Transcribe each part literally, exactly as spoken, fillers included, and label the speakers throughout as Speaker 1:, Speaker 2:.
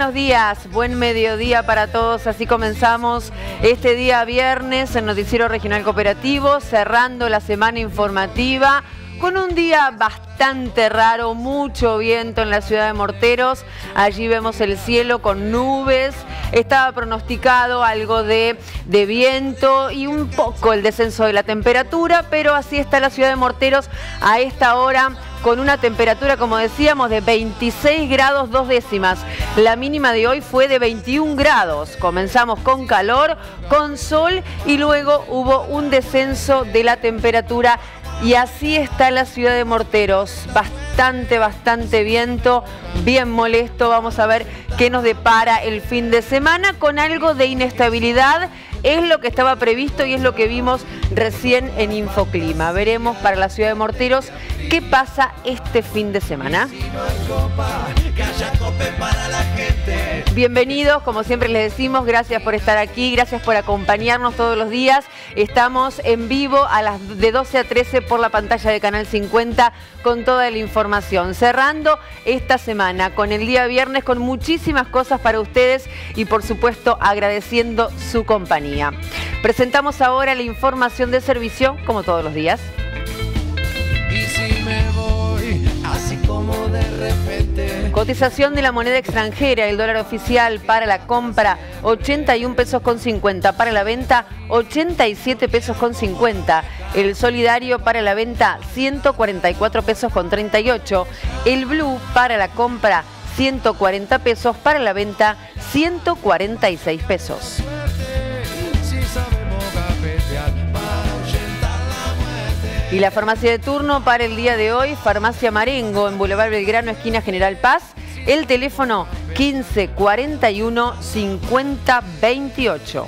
Speaker 1: buenos días, buen mediodía para todos. Así comenzamos este día viernes en Noticiero Regional Cooperativo, cerrando la semana informativa con un día bastante raro, mucho viento en la ciudad de Morteros. Allí vemos el cielo con nubes, estaba pronosticado algo de, de viento y un poco el descenso de la temperatura, pero así está la ciudad de Morteros a esta hora, con una temperatura, como decíamos, de veintiséis grados dos décimas. La mínima de hoy fue de veintiún grados. Comenzamos con calor, con sol y luego hubo un descenso de la temperatura. Y así está la ciudad de Morteros, bastante, bastante viento, bien molesto. Vamos a ver qué nos depara el fin de semana con algo de inestabilidad. Es lo que estaba previsto y es lo que vimos recién en Infoclima. Veremos para la ciudad de Morteros qué pasa este fin de semana. Bienvenidos, como siempre les decimos, gracias por estar aquí, gracias por acompañarnos todos los días. Estamos en vivo a las de doce a trece por la pantalla de Canal cincuenta con toda la información. Cerrando esta semana con el día viernes con muchísimas cosas para ustedes y por supuesto agradeciendo su compañía. Presentamos ahora la información de servicio, como todos los días.
Speaker 2: Y si me voy, así como de repente.
Speaker 1: Cotización de la moneda extranjera, el dólar oficial para la compra ochenta y un pesos con cincuenta, para la venta ochenta y siete pesos con cincuenta, el solidario para la venta ciento cuarenta y cuatro pesos con treinta y ocho, el blue para la compra ciento cuarenta pesos, para la venta ciento cuarenta y seis pesos. Y la farmacia de turno para el día de hoy, Farmacia Marengo, en Boulevard Belgrano, esquina General Paz. El teléfono quince cuarenta y uno cincuenta veintiocho.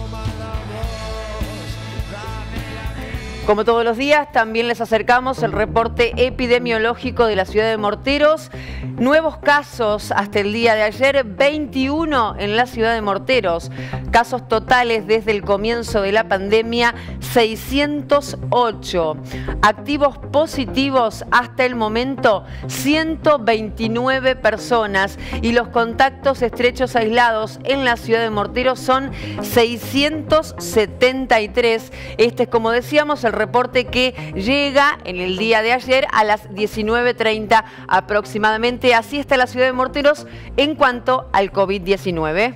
Speaker 1: Como todos los días, también les acercamos el reporte epidemiológico de la ciudad de Morteros. Nuevos casos hasta el día de ayer, veintiuno en la ciudad de Morteros. Casos totales desde el comienzo de la pandemia, seiscientos ocho. Activos positivos hasta el momento, ciento veintinueve personas. Y los contactos estrechos aislados en la ciudad de Morteros son seiscientos setenta y tres. Este es, como decíamos, el reporte que llega en el día de ayer a las diecinueve treinta aproximadamente. Así está la ciudad de Morteros en cuanto al COVID diecinueve.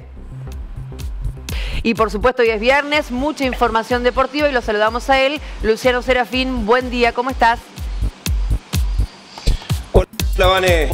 Speaker 1: Y por supuesto hoy es viernes, mucha información deportiva y lo saludamos a él, Luciano Serafín. Buen día, ¿cómo estás?
Speaker 3: Hola, Vane.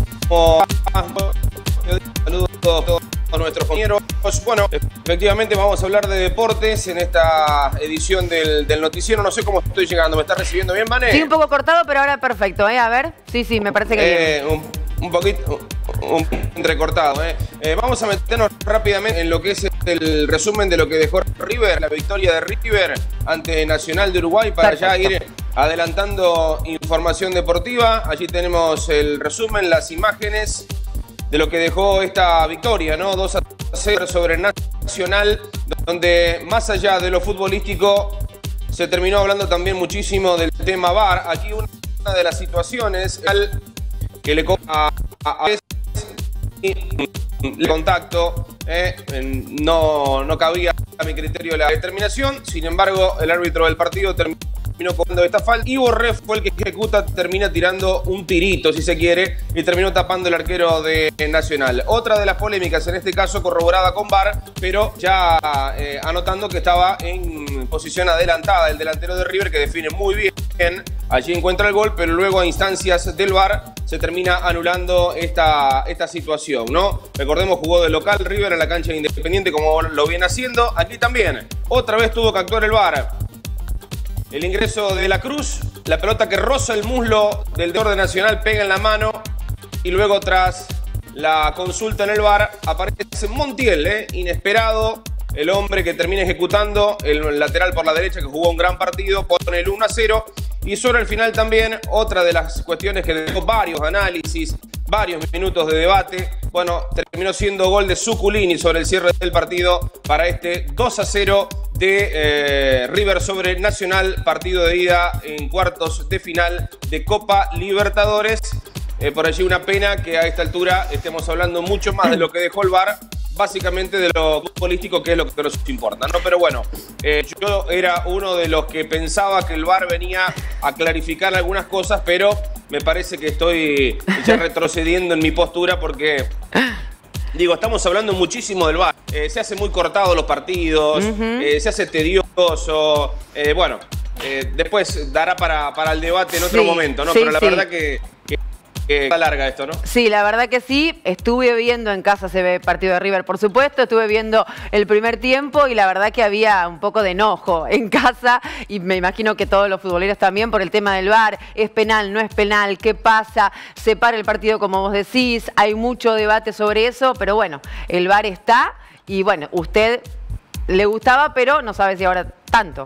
Speaker 3: Saludos a nuestros compañeros. Bueno, efectivamente vamos a hablar de deportes en esta edición del, del noticiero. No sé cómo estoy llegando. ¿Me estás recibiendo bien, Vane?
Speaker 1: Sí, un poco cortado, pero ahora perfecto, ¿eh? A ver. Sí, sí, me parece que
Speaker 3: eh, bien. Un, un poquito un, un entrecortado, ¿eh? Eh, Vamos a meternos rápidamente en lo que es el resumen de lo que dejó River, la victoria de River ante Nacional de Uruguay, para
Speaker 1: Perfecto.
Speaker 3: ya ir adelantando información deportiva. Allí tenemos el resumen, las imágenes de lo que dejó esta victoria, ¿no? dos a cero sobre Nacional, donde más allá de lo futbolístico se terminó hablando también muchísimo del tema V A R. Aquí una de las situaciones que le a, a, a el contacto, eh, no, no cabía a mi criterio la determinación. Sin embargo, el árbitro del partido terminó cobrando esta falta y Borré fue el que ejecuta, termina tirando un tirito, si se quiere, y terminó tapando el arquero de Nacional. Otra de las polémicas, en este caso corroborada con V A R, pero ya eh, anotando que estaba en posición adelantada el delantero de River, que define muy bien. Allí encuentra el gol, pero luego a instancias del V A R se termina anulando esta, esta situación, ¿no? Recordemos, jugó de local River en la cancha de Independiente, como lo viene haciendo. Aquí también, otra vez tuvo que actuar el V A R. El ingreso de la Cruz, la pelota que roza el muslo del jugador de Nacional, pega en la mano y luego tras la consulta en el V A R aparece Montiel, ¿eh? Inesperado, el hombre que termina ejecutando, el lateral por la derecha que jugó un gran partido, pone el uno a cero. Y sobre el final también, otra de las cuestiones que dejó varios análisis, varios minutos de debate, bueno, terminó siendo gol de Zuculini sobre el cierre del partido para este dos a cero de eh, River sobre Nacional, partido de ida en cuartos de final de Copa Libertadores. eh, por allí una pena que a esta altura estemos hablando mucho más de lo que dejó el V A R, básicamente de lo futbolístico, que es lo que nos importa, ¿no? Pero bueno, eh, yo era uno de los que pensaba que el V A R venía a clarificar algunas cosas, pero me parece que estoy ya retrocediendo en mi postura porque... Digo, estamos hablando muchísimo del V A R. Eh, se hace muy cortado los partidos, uh-huh. eh, se hace tedioso. Eh, bueno, eh, después dará para, para el debate en otro sí, momento, ¿no?
Speaker 1: Sí,
Speaker 3: Pero la
Speaker 1: sí.
Speaker 3: verdad que, que, que está larga esto, ¿no?
Speaker 1: Sí, la verdad que sí. Estuve viendo en casa, se ve partido de River, por supuesto. Estuve viendo el primer tiempo y la verdad que había un poco de enojo en casa. Y me imagino que todos los futboleros también por el tema del V A R. ¿Es penal? ¿No es penal? ¿Qué pasa? ¿Se para el partido como vos decís? Hay mucho debate sobre eso, pero bueno, el V A R está y bueno, usted le gustaba, pero no sabe si ahora tanto.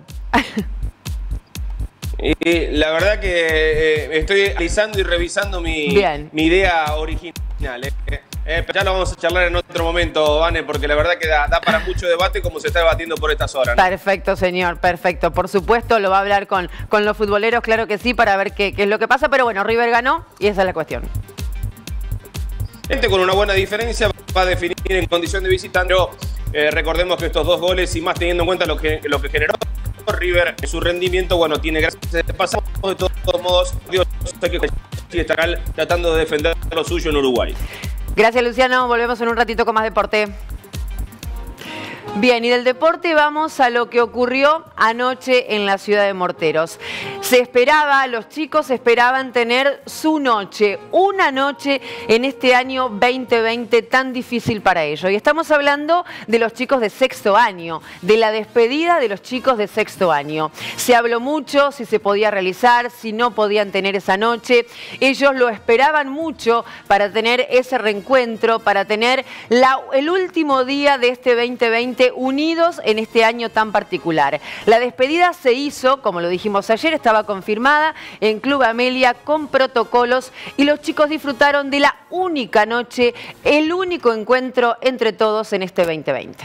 Speaker 3: Y la verdad que eh, estoy analizando y revisando mi, mi idea original. Eh. Eh, ya lo vamos a charlar en otro momento, Vane, porque la verdad que da, da para mucho debate como se está debatiendo por estas horas, ¿no? Perfecto,
Speaker 1: señor, perfecto. Por supuesto, lo va a hablar con, con los futboleros, claro que sí, para ver qué, qué es lo que pasa. Pero bueno, River ganó y esa es la cuestión.
Speaker 3: Gente con una buena diferencia va a definir en condición de visitante. Eh, recordemos que estos dos goles, y más teniendo en cuenta lo que, lo que generó River en su rendimiento, bueno, tiene gracias de pasar de todos modos. Dios sé que está tratando de defender lo suyo en Uruguay.
Speaker 1: Gracias, Luciano. Volvemos en un ratito con más deporte. Bien, y del deporte vamos a lo que ocurrió anoche en la ciudad de Morteros. Se esperaba, los chicos esperaban tener su noche, una noche en este año veinte veinte tan difícil para ellos. Y estamos hablando de los chicos de sexto año, de la despedida de los chicos de sexto año. Se habló mucho si se podía realizar, si no podían tener esa noche. Ellos lo esperaban mucho para tener ese reencuentro, para tener la, el último día de este veinte veinte unidos en este año tan particular. La despedida se hizo, como lo dijimos ayer, estaba confirmada en Club Amelia con protocolos y los chicos disfrutaron de la única noche, el único encuentro entre todos en este veinte veinte.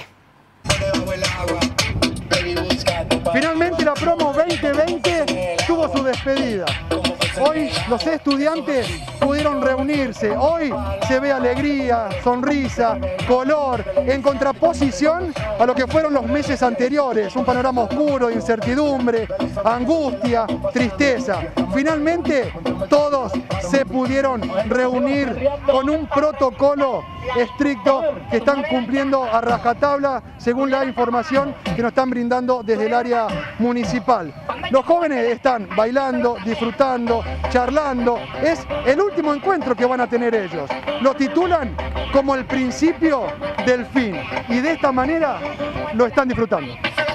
Speaker 4: Finalmente la promo veinte veinte tuvo su despedida. Hoy los estudiantes pudieron reunirse. Hoy se ve alegría, sonrisa, color, en contraposición a lo que fueron los meses anteriores. Un panorama oscuro, incertidumbre, angustia, tristeza. Finalmente todos se pudieron reunir con un protocolo estricto que están cumpliendo a rajatabla según la información que nos están brindando desde el área municipal. Los jóvenes están bailando, disfrutando, charlando. Es el último encuentro que van a tener ellos. Lo titulan como el principio del fin y de esta manera lo están disfrutando.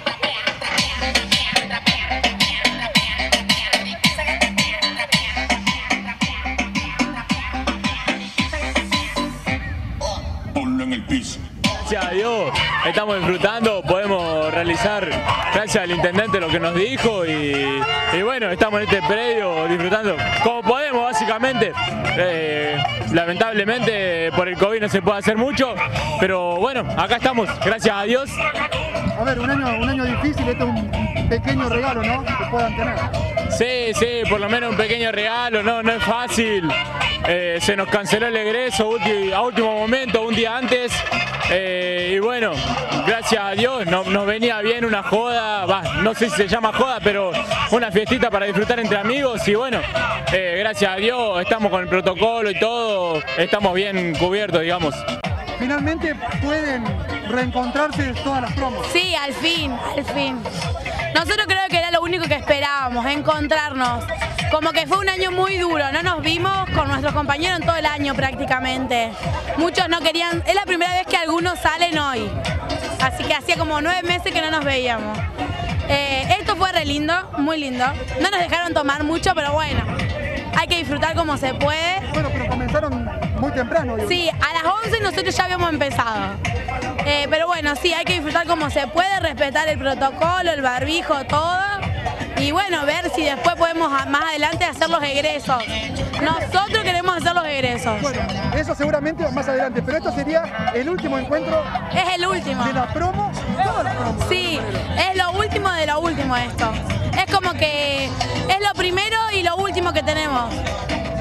Speaker 5: En el piso. Gracias a Dios, estamos disfrutando, podemos realizar, gracias al intendente, lo que nos dijo y, y bueno, estamos en este predio disfrutando como podemos, básicamente. Eh, lamentablemente por el COVID no se puede hacer mucho, pero bueno, acá estamos, gracias a Dios.
Speaker 4: A ver, un año, un año difícil, esto es un pequeño regalo, ¿no? Que puedan tener.
Speaker 5: Sí, sí, por lo menos un pequeño regalo, no, no es fácil. Eh, se nos canceló el egreso a último momento, un día antes. Eh, y bueno, gracias a Dios no, nos venía bien una joda, bah, no sé si se llama joda, pero una fiestita para disfrutar entre amigos. Y bueno, eh, gracias a Dios estamos con el protocolo y todo, estamos bien cubiertos, digamos.
Speaker 4: Finalmente pueden reencontrarse todas las promos.
Speaker 6: Sí, al fin, al fin. Nosotros creo que era lo único que esperábamos, encontrarnos. Como que fue un año muy duro, no nos vimos con nuestros compañeros en todo el año prácticamente. Muchos no querían, es la primera vez que algunos salen hoy. Así que hacía como nueve meses que no nos veíamos. Eh, esto fue re lindo, muy lindo. No nos dejaron tomar mucho, pero bueno, hay que disfrutar como se puede.
Speaker 4: Bueno, pero comenzaron muy temprano. Yo.
Speaker 6: Sí, a las once nosotros ya habíamos empezado. Eh, pero bueno, sí, hay que disfrutar como se puede, respetar el protocolo, el barbijo, todo. Y bueno, ver si después podemos más adelante hacer los egresos. Nosotros queremos hacer los egresos.
Speaker 4: Bueno, eso seguramente más adelante, pero esto sería el último encuentro.
Speaker 6: Es el último.
Speaker 4: ¿De la promo? Todas las promos.
Speaker 6: Sí, es lo último de lo último esto. Es como que es lo primero y lo último que tenemos.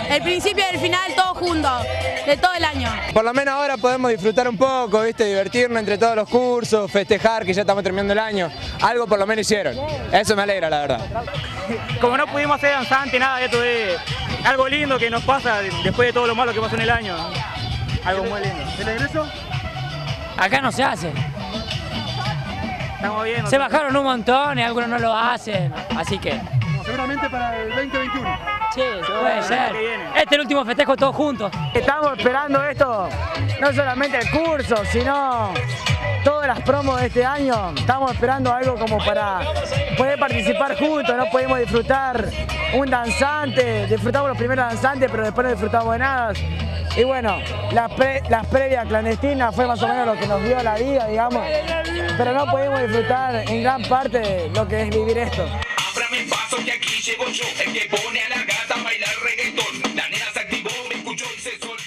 Speaker 6: el principio y el final todos juntos, de todo el año.
Speaker 7: Por lo menos ahora podemos disfrutar un poco, ¿viste? Divertirnos entre todos los cursos, festejar que ya estamos terminando el año. Algo por lo menos hicieron. Eso me alegra, la verdad.
Speaker 8: Como no pudimos ser danzantes, nada, esto es algo lindo que nos pasa después de todo lo malo que pasó en el año. Algo muy lindo.
Speaker 4: ¿El egreso?
Speaker 9: Acá no se hace.
Speaker 8: Estamos bien.
Speaker 9: Se bajaron un montón y algunos no lo hacen, así que...
Speaker 4: Seguramente para el veinte veintiuno.
Speaker 9: Sí, puede ser. Este es el último festejo todos juntos.
Speaker 10: Estamos esperando esto, no solamente el curso, sino todas las promos de este año. Estamos esperando algo como para poder participar juntos, no podemos disfrutar un danzante, disfrutamos los primeros danzantes, pero después no disfrutamos de nada. Y bueno, las, pre, las previas clandestinas fue más o menos lo que nos dio la vida, digamos, pero no podemos disfrutar en gran parte de lo que es vivir esto.
Speaker 11: Ábrame paso que aquí llego yo, el que pone a la gata a bailar reggaetón. La nena se activó, me escuchó y se soltó.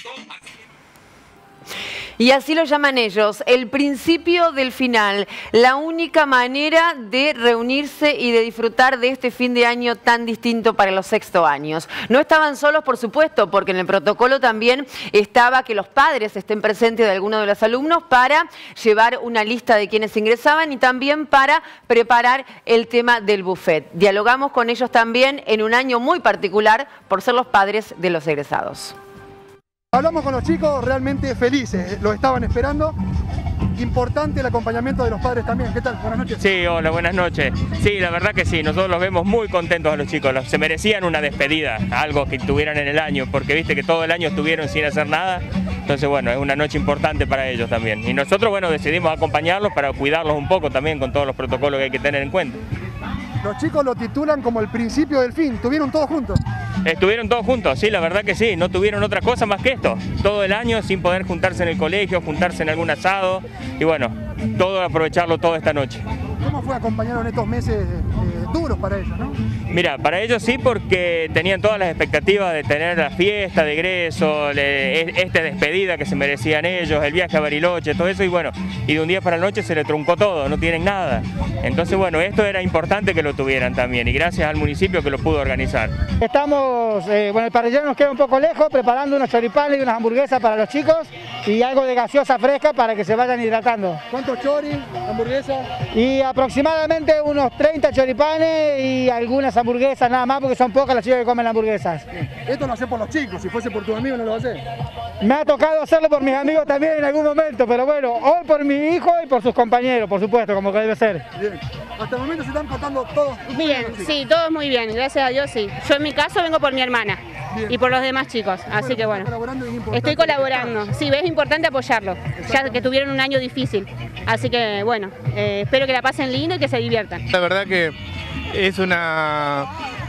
Speaker 1: Y así lo llaman ellos, el principio del final, la única manera de reunirse y de disfrutar de este fin de año tan distinto para los sexto años. No estaban solos, por supuesto, porque en el protocolo también estaba que los padres estén presentes de alguno de los alumnos para llevar una lista de quienes ingresaban y también para preparar el tema del buffet. Dialogamos con ellos también en un año muy particular por ser los padres de los egresados.
Speaker 4: Hablamos con los chicos realmente felices, lo estaban esperando. Importante el acompañamiento de los padres también. ¿Qué tal? Buenas noches.
Speaker 5: Sí, hola, buenas noches. Sí, la verdad que sí, nosotros los vemos muy contentos a los chicos. Se merecían una despedida, algo que tuvieran en el año, porque viste que todo el año estuvieron sin hacer nada. Entonces, bueno, es una noche importante para ellos también. Y nosotros, bueno, decidimos acompañarlos para cuidarlos un poco también con todos los protocolos que hay que tener en cuenta.
Speaker 4: Los chicos lo titulan como el principio del fin, ¿tuvieron todos juntos?
Speaker 5: Estuvieron todos juntos, sí, la verdad que sí, no tuvieron otra cosa más que esto. Todo el año sin poder juntarse en el colegio, juntarse en algún asado y bueno, todo aprovecharlo toda esta noche.
Speaker 4: ¿Cómo fue acompañar en estos meses eh, duros para ellos, no?
Speaker 5: Mira, para ellos sí, porque tenían todas las expectativas de tener la fiesta de egreso, le, esta despedida que se merecían ellos, el viaje a Bariloche, todo eso, y bueno, y de un día para la noche se le truncó todo, no tienen nada. Entonces, bueno, esto era importante que lo tuvieran también, y gracias al municipio que lo pudo organizar.
Speaker 10: Estamos, eh, bueno, el parrillero nos queda un poco lejos, preparando unos choripanes y unas hamburguesas para los chicos, y algo de gaseosa fresca para que se vayan hidratando.
Speaker 4: ¿Cuántos choris, hamburguesas?
Speaker 10: Y aproximadamente unos treinta choripanes y algunas hamburguesas nada más, porque son pocas las chicas que comen las hamburguesas.
Speaker 4: Esto lo hace por los chicos, si fuese por tus amigos no lo hace.
Speaker 10: Me ha tocado hacerlo por mis amigos también en algún momento, pero bueno, hoy por mi hijo y por sus compañeros, por supuesto, como que debe ser.
Speaker 4: Bien. Hasta el momento se están portando todos.
Speaker 12: Bien, sí, todos muy bien, gracias a Dios sí. Yo en mi caso vengo por mi hermana. Bien. Y por los demás chicos, así bueno, que bueno.
Speaker 4: Colaborando y
Speaker 12: estoy colaborando, sí, es importante apoyarlo, ya que tuvieron un año difícil. Así que bueno, eh, espero que la pasen lindo y que se diviertan.
Speaker 13: La verdad que es una,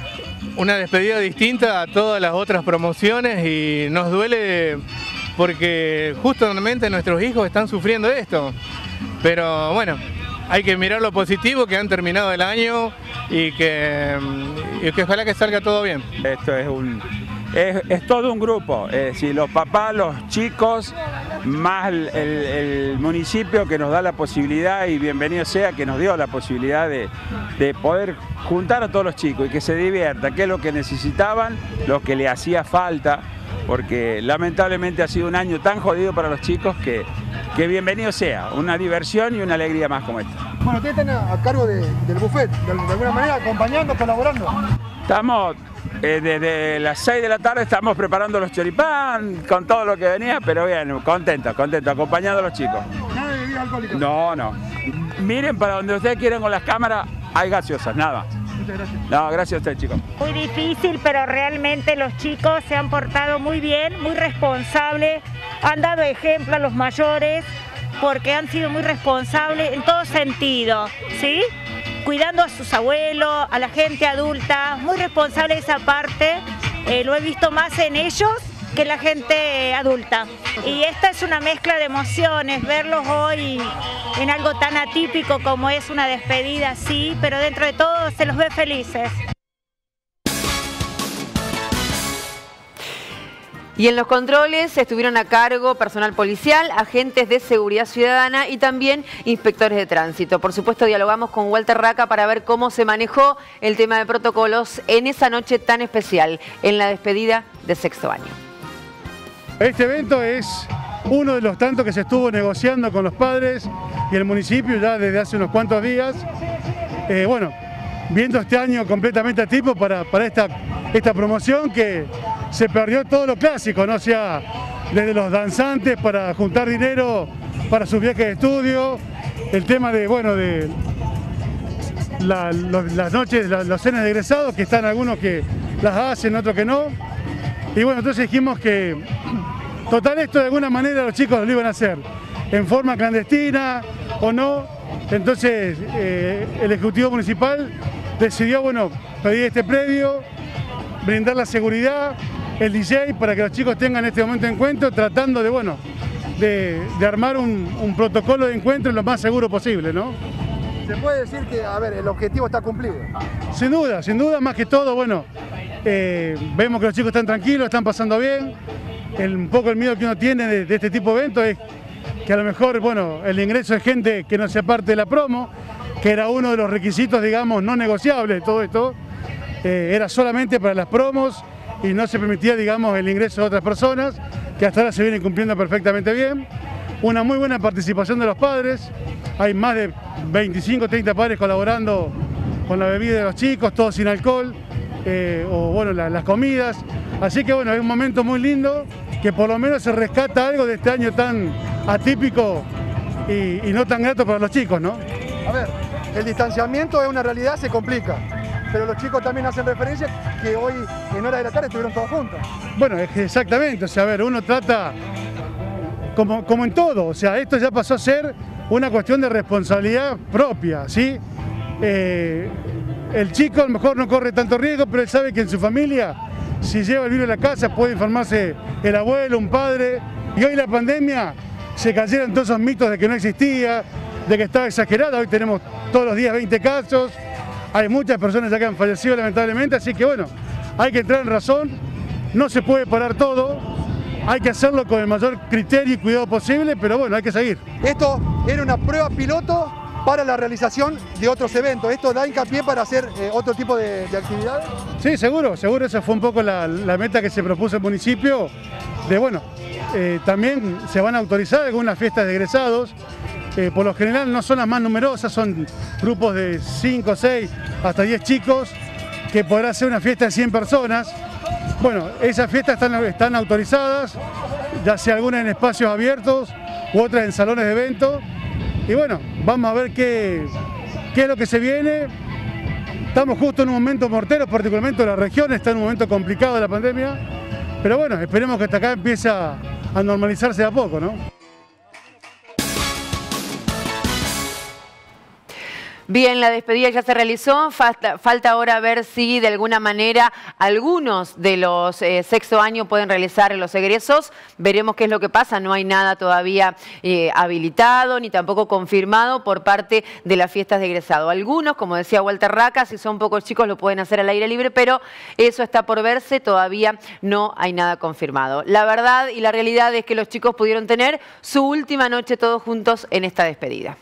Speaker 13: una despedida distinta a todas las otras promociones y nos duele porque justamente nuestros hijos están sufriendo esto. Pero bueno, hay que mirar lo positivo, que han terminado el año y que, y que ojalá que salga todo bien.
Speaker 14: Esto es un... Es, es todo un grupo, es decir, los papás, los chicos, más el, el, el municipio que nos da la posibilidad, y bienvenido sea que nos dio la posibilidad de, de poder juntar a todos los chicos y que se diviertan, que es lo que necesitaban, lo que le hacía falta, porque lamentablemente ha sido un año tan jodido para los chicos que, que bienvenido sea, una diversión y una alegría más como esta.
Speaker 4: Bueno, ustedes están a, a cargo de, del buffet, de, de alguna manera acompañando, colaborando.
Speaker 14: Estamos... Eh, desde las seis de la tarde estamos preparando los choripán con todo lo que venía, pero bien, contentos, contentos, acompañando a los chicos.
Speaker 4: ¿Nada de bebidas alcohólicas?
Speaker 14: No, no. Miren para donde ustedes quieren con las cámaras, hay gaseosas, nada más.
Speaker 4: Muchas gracias.
Speaker 14: No, gracias a ustedes, chicos.
Speaker 15: Muy difícil, pero realmente los chicos se han portado muy bien, muy responsables, han dado ejemplo a los mayores porque han sido muy responsables en todo sentido, ¿sí? Cuidando a sus abuelos, a la gente adulta, muy responsable de esa parte, eh, lo he visto más en ellos que en la gente adulta. Y esta es una mezcla de emociones, verlos hoy en algo tan atípico como es una despedida, sí, pero dentro de todo se los ve felices.
Speaker 1: Y en los controles estuvieron a cargo personal policial, agentes de seguridad ciudadana y también inspectores de tránsito. Por supuesto, dialogamos con Walter Raca para ver cómo se manejó el tema de protocolos en esa noche tan especial, en la despedida de sexto año.
Speaker 4: Este evento es uno de los tantos que se estuvo negociando con los padres y el municipio ya desde hace unos cuantos días. Eh, bueno, viendo este año completamente a tipo para, para esta, esta promoción que se perdió todo lo clásico, ¿no? O sea, desde los danzantes para juntar dinero para sus viajes de estudio, el tema de, bueno, de la, los, las noches, la, las cenas de egresados, que están algunos que las hacen, otros que no. Y bueno, entonces dijimos que, total, esto de alguna manera los chicos lo iban a hacer, en forma clandestina o no. Entonces eh, el Ejecutivo Municipal decidió, bueno, pedir este predio, brindar la seguridad, el D J, para que los chicos tengan este momento de encuentro, tratando de, bueno, de, de armar un, un protocolo de encuentro lo más seguro posible, ¿no? Se puede decir que, a ver, el objetivo está cumplido. Sin duda, sin duda, más que todo, bueno, eh, vemos que los chicos están tranquilos, están pasando bien. El, un poco el miedo que uno tiene de, de este tipo de eventos es que a lo mejor, bueno, el ingreso de gente que no sea parte de la promo, que era uno de los requisitos, digamos, no negociables de todo esto, eh, era solamente para las promos y no se permitía, digamos, el ingreso de otras personas, que hasta ahora se vienen cumpliendo perfectamente bien. Una muy buena participación de los padres, hay más de veinticinco, treinta padres colaborando con la bebida de los chicos, todo sin alcohol, eh, o bueno, la, las comidas. Así que bueno, es un momento muy lindo, que por lo menos se rescata algo de este año tan atípico y, y no tan grato para los chicos, ¿no?
Speaker 16: A ver, el distanciamiento es una realidad, se complica, pero los chicos también hacen referencia que hoy en horas de la tarde estuvieron todos juntos.
Speaker 4: Bueno, exactamente, o sea, a ver, uno trata como, como en todo, o sea, esto ya pasó a ser una cuestión de responsabilidad propia, ¿sí? Eh, el chico a lo mejor no corre tanto riesgo, pero él sabe que en su familia, si lleva el virus a la casa, puede enfermarse el abuelo, un padre, y hoy la pandemia se cayeron todos esos mitos de que no existía, de que estaba exagerada. Hoy tenemos todos los días veinte casos, hay muchas personas ya que han fallecido lamentablemente, así que bueno, hay que entrar en razón, no se puede parar todo, hay que hacerlo con el mayor criterio y cuidado posible, pero bueno, hay que seguir.
Speaker 16: Esto era una prueba piloto para la realización de otros eventos. ¿Esto da hincapié para hacer eh, otro tipo de, de actividades?
Speaker 4: Sí, seguro, seguro, esa fue un poco la, la meta que se propuso el municipio, de bueno, eh, también se van a autorizar algunas fiestas de egresados, eh, por lo general no son las más numerosas, son grupos de cinco, seis, hasta diez chicos, que podrá ser una fiesta de cien personas. Bueno, esas fiestas están, están autorizadas, ya sea algunas en espacios abiertos u otras en salones de eventos. Y bueno, vamos a ver qué, qué es lo que se viene. Estamos justo en un momento mortero, particularmente la región está en un momento complicado de la pandemia. Pero bueno, esperemos que hasta acá empiece a, a normalizarse de a poco, ¿no?
Speaker 1: Bien, la despedida ya se realizó, falta, falta ahora ver si de alguna manera algunos de los eh, sexto año pueden realizar los egresos. Veremos qué es lo que pasa, no hay nada todavía eh, habilitado ni tampoco confirmado por parte de las fiestas de egresado. Algunos, como decía Walter Raca, si son pocos chicos lo pueden hacer al aire libre, pero eso está por verse, todavía no hay nada confirmado. La verdad y la realidad es que los chicos pudieron tener su última noche todos juntos en esta despedida.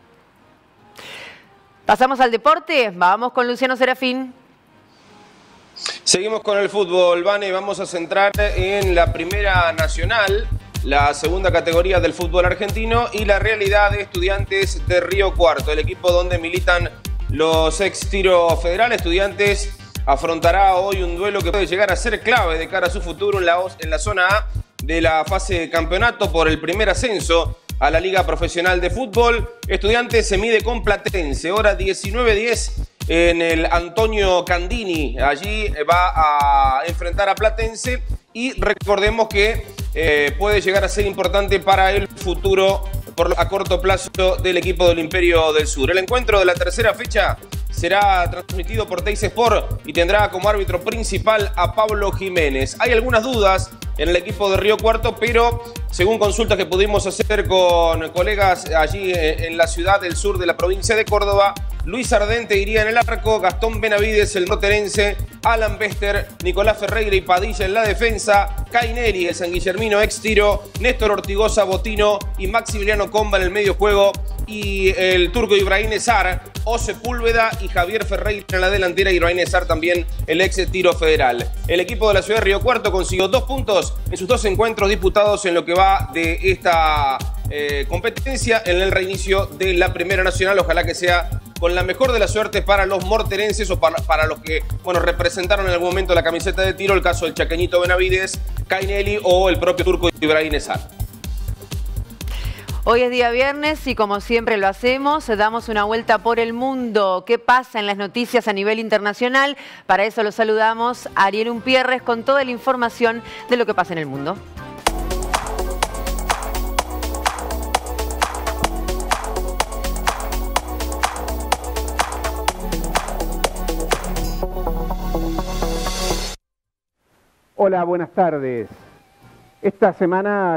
Speaker 1: Pasamos al deporte, vamos con Luciano Serafín.
Speaker 3: Seguimos con el fútbol, Vane, vamos a centrar en la Primera Nacional, la segunda categoría del fútbol argentino y la realidad de Estudiantes de Río Cuarto, el equipo donde militan los ex Tiro Federal. Estudiantes afrontará hoy un duelo que puede llegar a ser clave de cara a su futuro en la, en la zona A de la fase de campeonato por el primer ascenso a la Liga Profesional de Fútbol. Estudiantes se mide con Platense, hora diecinueve diez en el Antonio Candini. Allí va a enfrentar a Platense y recordemos que eh, puede llegar a ser importante para el futuro por, a corto plazo del equipo del Imperio del Sur. El encuentro de la tercera fecha será transmitido por Teis Sport y tendrá como árbitro principal a Pablo Jiménez. Hay algunas dudas en el equipo de Río Cuarto, pero según consultas que pudimos hacer con colegas allí en la ciudad del sur de la provincia de Córdoba, Luis Ardente iría en el arco, Gastón Benavides, el morterense, Alan Bester, Nicolás Ferreira y Padilla en la defensa, Cainelli, el sanguillermino ex tiro, Néstor Ortigosa Botino y Maximiliano Comba en el medio juego, y el turco Ibrahim Ezar, O Sepúlveda y Javier Ferreira en la delantera, y Ibrahim Ezar también el ex tiro federal. El equipo de la ciudad de Río Cuarto consiguió dos puntos en sus dos encuentros disputados en lo que va de esta eh, competencia en el reinicio de la Primera Nacional. Ojalá que sea con la mejor de la suerte para los morterenses o para, para los que bueno, representaron en algún momento la camiseta de tiro, el caso del chaqueñito Benavides, Cainelli o el propio turco Ibrahim Ezar.
Speaker 1: Hoy es día viernes y como siempre lo hacemos, damos una vuelta por el mundo. ¿Qué pasa en las noticias a nivel internacional? Para eso lo saludamos a Ariel Umpierres con toda la información de lo que pasa en el mundo.
Speaker 17: Hola, buenas tardes. Esta semana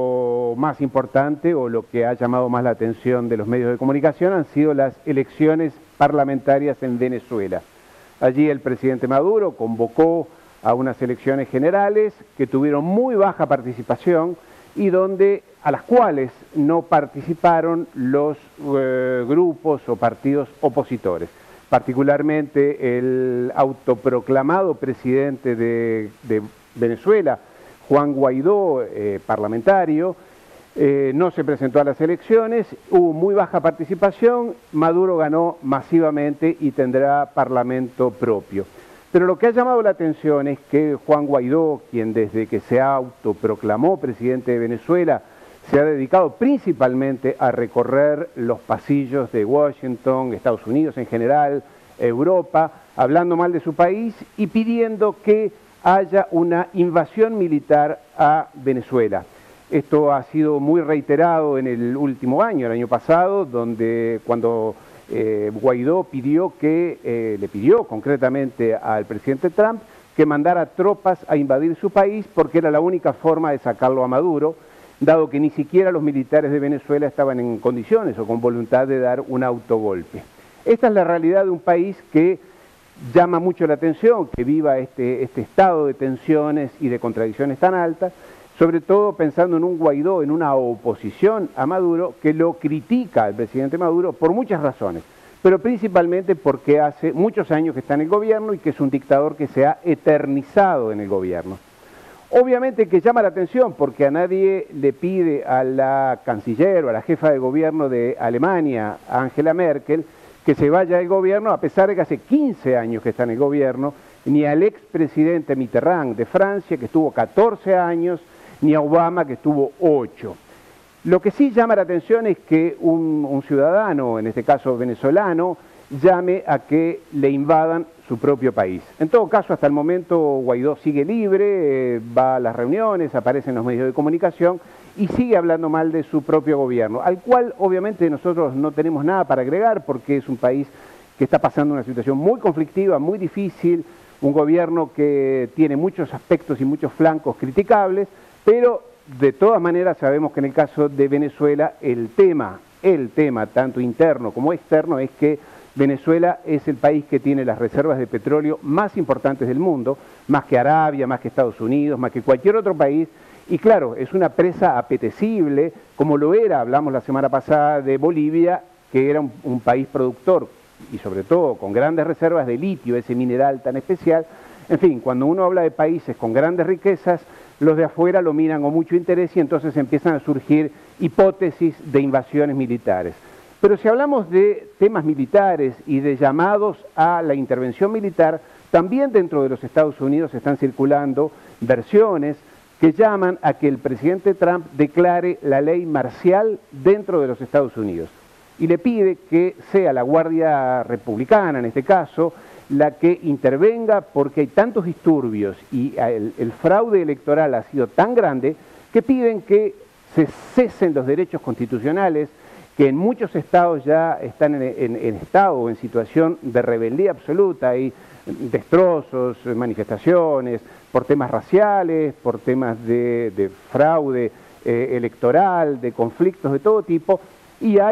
Speaker 17: lo más importante o lo que ha llamado más la atención de los medios de comunicación han sido las elecciones parlamentarias en Venezuela. Allí el presidente Maduro convocó a unas elecciones generales que tuvieron muy baja participación y donde, a las cuales no participaron los eh, grupos o partidos opositores. Particularmente el autoproclamado presidente de, de Venezuela, Juan Guaidó, eh, parlamentario, eh, no se presentó a las elecciones, hubo muy baja participación, Maduro ganó masivamente y tendrá parlamento propio. Pero lo que ha llamado la atención es que Juan Guaidó, quien desde que se autoproclamó presidente de Venezuela, se ha dedicado principalmente a recorrer los pasillos de Washington, Estados Unidos en general, Europa, hablando mal de su país y pidiendo que haya una invasión militar a Venezuela. Esto ha sido muy reiterado en el último año, el año pasado, donde cuando eh, Guaidó pidió que, eh, le pidió concretamente al presidente Trump que mandara tropas a invadir su país porque era la única forma de sacarlo a Maduro, dado que ni siquiera los militares de Venezuela estaban en condiciones o con voluntad de dar un autogolpe. Esta es la realidad de un país que llama mucho la atención, que viva este, este estado de tensiones y de contradicciones tan altas, sobre todo pensando en un Guaidó, en una oposición a Maduro, que lo critica al presidente Maduro por muchas razones, pero principalmente porque hace muchos años que está en el gobierno y que es un dictador que se ha eternizado en el gobierno. Obviamente que llama la atención porque a nadie le pide a la canciller o a la jefa de gobierno de Alemania, Angela Merkel, que se vaya del gobierno, a pesar de que hace quince años que está en el gobierno, ni al expresidente Mitterrand de Francia, que estuvo catorce años, ni a Obama, que estuvo ocho. Lo que sí llama la atención es que un, un ciudadano, en este caso venezolano, llame a que le invadan su propio país. En todo caso, hasta el momento Guaidó sigue libre, eh, va a las reuniones, aparece en los medios de comunicación y sigue hablando mal de su propio gobierno, al cual obviamente nosotros no tenemos nada para agregar porque es un país que está pasando una situación muy conflictiva, muy difícil, un gobierno que tiene muchos aspectos y muchos flancos criticables, pero de todas maneras sabemos que en el caso de Venezuela el tema, el tema tanto interno como externo es que Venezuela es el país que tiene las reservas de petróleo más importantes del mundo, más que Arabia, más que Estados Unidos, más que cualquier otro país. Y claro, es una presa apetecible, como lo era, hablamos la semana pasada de Bolivia, que era un, un país productor y sobre todo con grandes reservas de litio, ese mineral tan especial. En fin, cuando uno habla de países con grandes riquezas, los de afuera lo miran con mucho interés y entonces empiezan a surgir hipótesis de invasiones militares. Pero si hablamos de temas militares y de llamados a la intervención militar, también dentro de los Estados Unidos están circulando versiones que llaman a que el presidente Trump declare la ley marcial dentro de los Estados Unidos y le pide que sea la Guardia Republicana, en este caso, la que intervenga porque hay tantos disturbios y el, el fraude electoral ha sido tan grande que piden que se cesen los derechos constitucionales que en muchos estados ya están en, en, en estado o en situación de rebeldía absoluta, hay destrozos, manifestaciones por temas raciales, por temas de, de fraude eh, electoral, de conflictos de todo tipo, y hay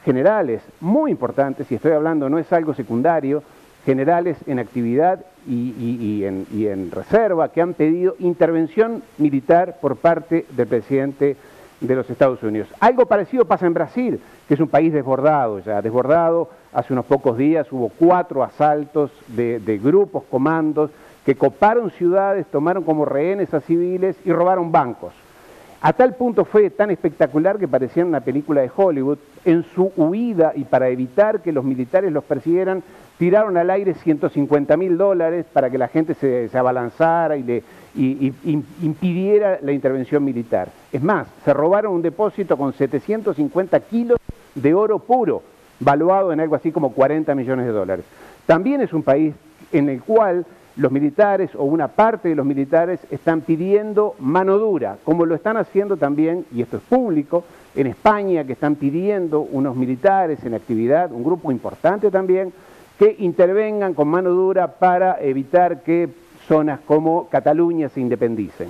Speaker 17: generales muy importantes, y estoy hablando, no es algo secundario, generales en actividad y, y, y, en, y en reserva, que han pedido intervención militar por parte del presidente de los Estados Unidos. Algo parecido pasa en Brasil, que es un país desbordado ya, desbordado. Hace unos pocos días hubo cuatro asaltos de, de grupos, comandos, que coparon ciudades, tomaron como rehenes a civiles y robaron bancos. A tal punto fue tan espectacular que parecía una película de Hollywood. En su huida y para evitar que los militares los persiguieran, tiraron al aire ciento cincuenta mil dólares para que la gente se, se abalanzara y, le, y, y, y impidiera la intervención militar. Es más, se robaron un depósito con setecientos cincuenta kilos de oro puro, valuado en algo así como cuarenta millones de dólares. También es un país en el cual los militares o una parte de los militares están pidiendo mano dura, como lo están haciendo también, y esto es público, en España, que están pidiendo unos militares en actividad, un grupo importante también, que intervengan con mano dura para evitar que zonas como Cataluña se independicen.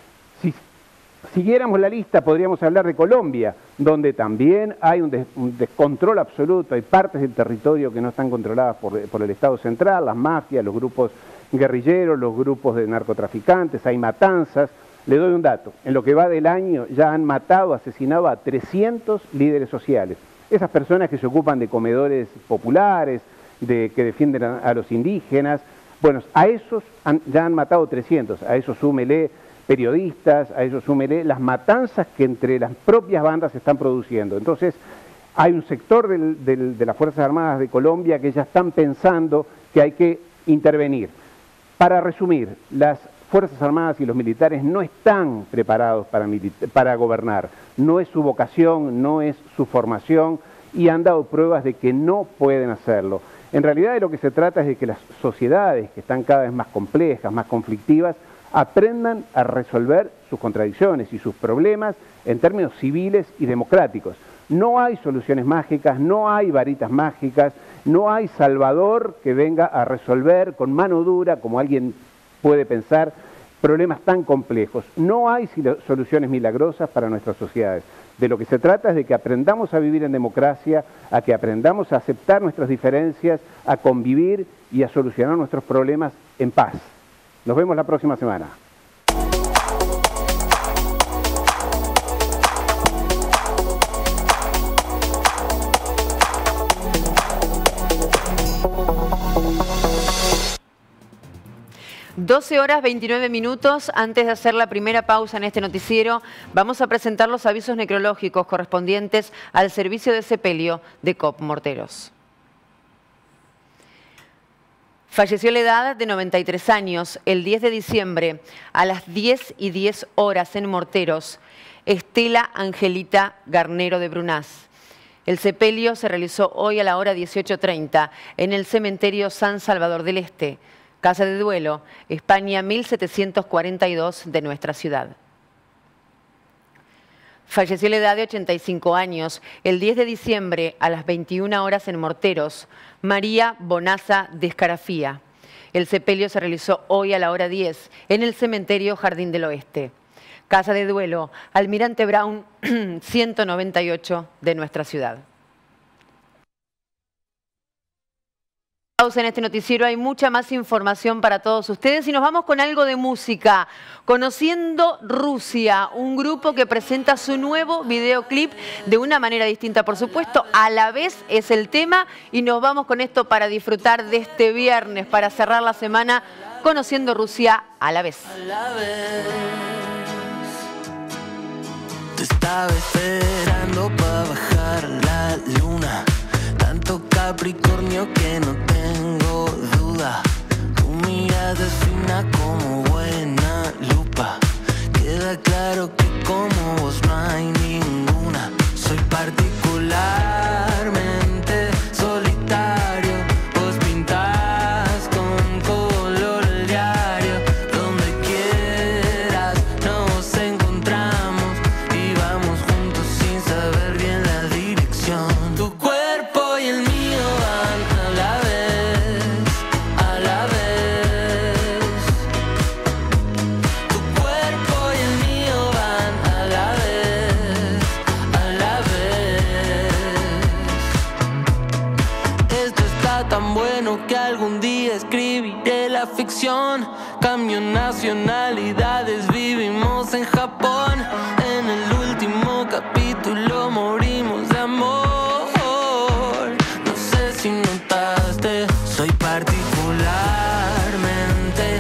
Speaker 17: Si siguiéramos la lista, podríamos hablar de Colombia, donde también hay un, des un descontrol absoluto, hay partes del territorio que no están controladas por, por el Estado central, las mafias, los grupos guerrilleros, los grupos de narcotraficantes, hay matanzas. Le doy un dato, en lo que va del año ya han matado, asesinado a trescientos líderes sociales. Esas personas que se ocupan de comedores populares, de, que defienden a, a los indígenas, bueno, a esos han, ya han matado trescientos, a eso súmele periodistas, a eso súmele las matanzas que entre las propias bandas se están produciendo. Entonces, hay un sector del, del, de las Fuerzas Armadas de Colombia que ya están pensando que hay que intervenir. Para resumir, las Fuerzas Armadas y los militares no están preparados para, para gobernar, no es su vocación, no es su formación, y han dado pruebas de que no pueden hacerlo. En realidad de lo que se trata es de que las sociedades, que están cada vez más complejas, más conflictivas, aprendan a resolver sus contradicciones y sus problemas en términos civiles y democráticos. No hay soluciones mágicas, no hay varitas mágicas, no hay salvador que venga a resolver con mano dura, como alguien puede pensar, problemas tan complejos. No hay soluciones milagrosas para nuestras sociedades. De lo que se trata es de que aprendamos a vivir en democracia, a que aprendamos a aceptar nuestras diferencias, a convivir y a solucionar nuestros problemas en paz. Nos vemos la próxima semana.
Speaker 1: doce horas veintinueve minutos. Antes de hacer la primera pausa en este noticiero, vamos a presentar los avisos necrológicos correspondientes al servicio de sepelio de C O P Morteros. Falleció a la edad de noventa y tres años, el diez de diciembre, a las diez y diez horas en Morteros, Estela Angelita Garnero de Brunás. El sepelio se realizó hoy a la hora dieciocho treinta en el cementerio San Salvador del Este, Casa de Duelo, España mil setecientos cuarenta y dos de nuestra ciudad. Falleció a la edad de ochenta y cinco años, el diez de diciembre a las veintiuna horas en Morteros, María Bonaza de Escarafía. El sepelio se realizó hoy a la hora diez en el cementerio Jardín del Oeste. Casa de Duelo, Almirante Brown ciento noventa y ocho de nuestra ciudad. En este noticiero hay mucha más información para todos ustedes y nos vamos con algo de música. Conociendo Rusia, un grupo que presenta su nuevo videoclip de una manera distinta, por supuesto, a la vez es el tema, y nos vamos con esto para disfrutar de este viernes, para cerrar la semana, Conociendo Rusia a la vez.
Speaker 2: A la vez. Te estaba esperando para bajar la luna. Tanto Capricornio que no tengo duda. Tu mirada es fina como buena lupa. Queda claro que como vos no hay ninguna. Soy particularmente solitario. Vos pintás con color el diario. Donde quieras nos encontramos y vamos juntos sin saber bien la dirección. Tu cuerpo y el mío van a la vez, a la vez. Tu cuerpo y el mío van a la vez. cambio nacionalidades, vivimos en Japón. En el último capítulo morimos de amor. No sé si notaste, soy particularmente.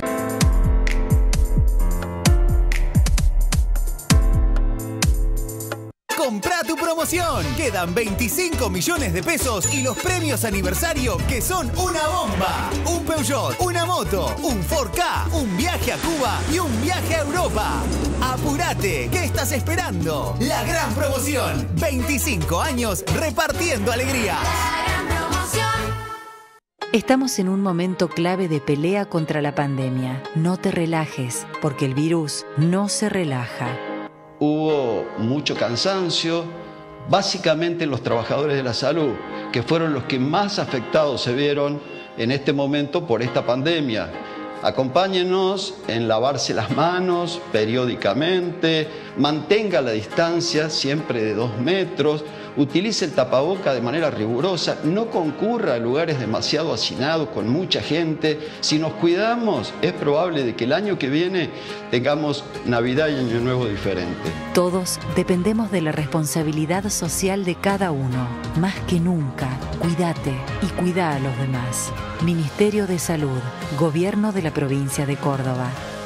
Speaker 18: Comprá tu promoción. Quedan veinticinco millones de pesos y los premios aniversario que son una bomba. Un Peugeot, una moto, un Ford Ka, un viaje a Cuba y un viaje a Europa. Apurate, ¿qué estás esperando? La gran promoción. veinticinco años repartiendo alegrías.
Speaker 19: Estamos en un momento clave de pelea contra la pandemia. No te relajes, porque el virus no se relaja.
Speaker 20: Hubo mucho cansancio, básicamente los trabajadores de la salud, que fueron los que más afectados se vieron en este momento por esta pandemia. Acompáñenos en lavarse las manos periódicamente, mantenga la distancia siempre de dos metros, utilice el tapaboca de manera rigurosa, no concurra a lugares demasiado hacinados con mucha gente. Si nos cuidamos, es probable de que el año que viene tengamos Navidad y Año Nuevo diferente.
Speaker 19: Todos dependemos de la responsabilidad social de cada uno. Más que nunca, cuídate y cuida a los demás. Ministerio de Salud, Gobierno de la Provincia de Córdoba.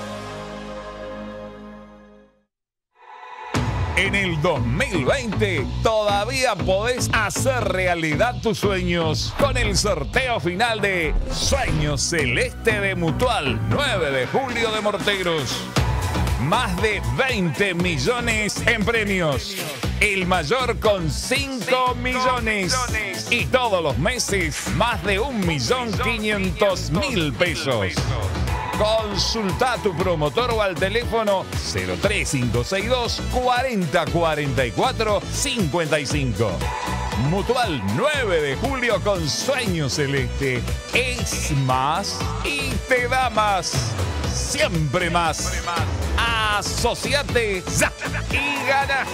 Speaker 21: En el dos mil veinte todavía podés hacer realidad tus sueños con el sorteo final de Sueño Celeste de Mutual, nueve de julio de Morteros. Más de veinte millones en premios. El mayor con cinco millones. Y todos los meses más de un millón quinientos mil pesos. Consulta a tu promotor o al teléfono cero tres cinco seis dos, cuarenta cuarenta y cuatro cincuenta y cinco. Mutual nueve de julio con Sueño Celeste. Es más y te da más. Siempre más. Asociate ya y gana.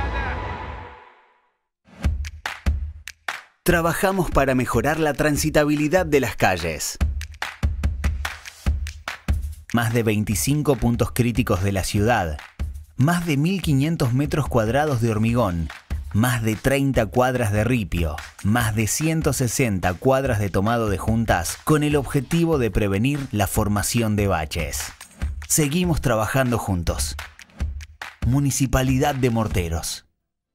Speaker 18: Trabajamos para mejorar la transitabilidad de las calles. Más de veinticinco puntos críticos de la ciudad, más de mil quinientos metros cuadrados de hormigón, más de treinta cuadras de ripio, más de ciento sesenta cuadras de tomado de juntas, con el objetivo de prevenir la formación de baches. Seguimos trabajando juntos. Municipalidad de Morteros.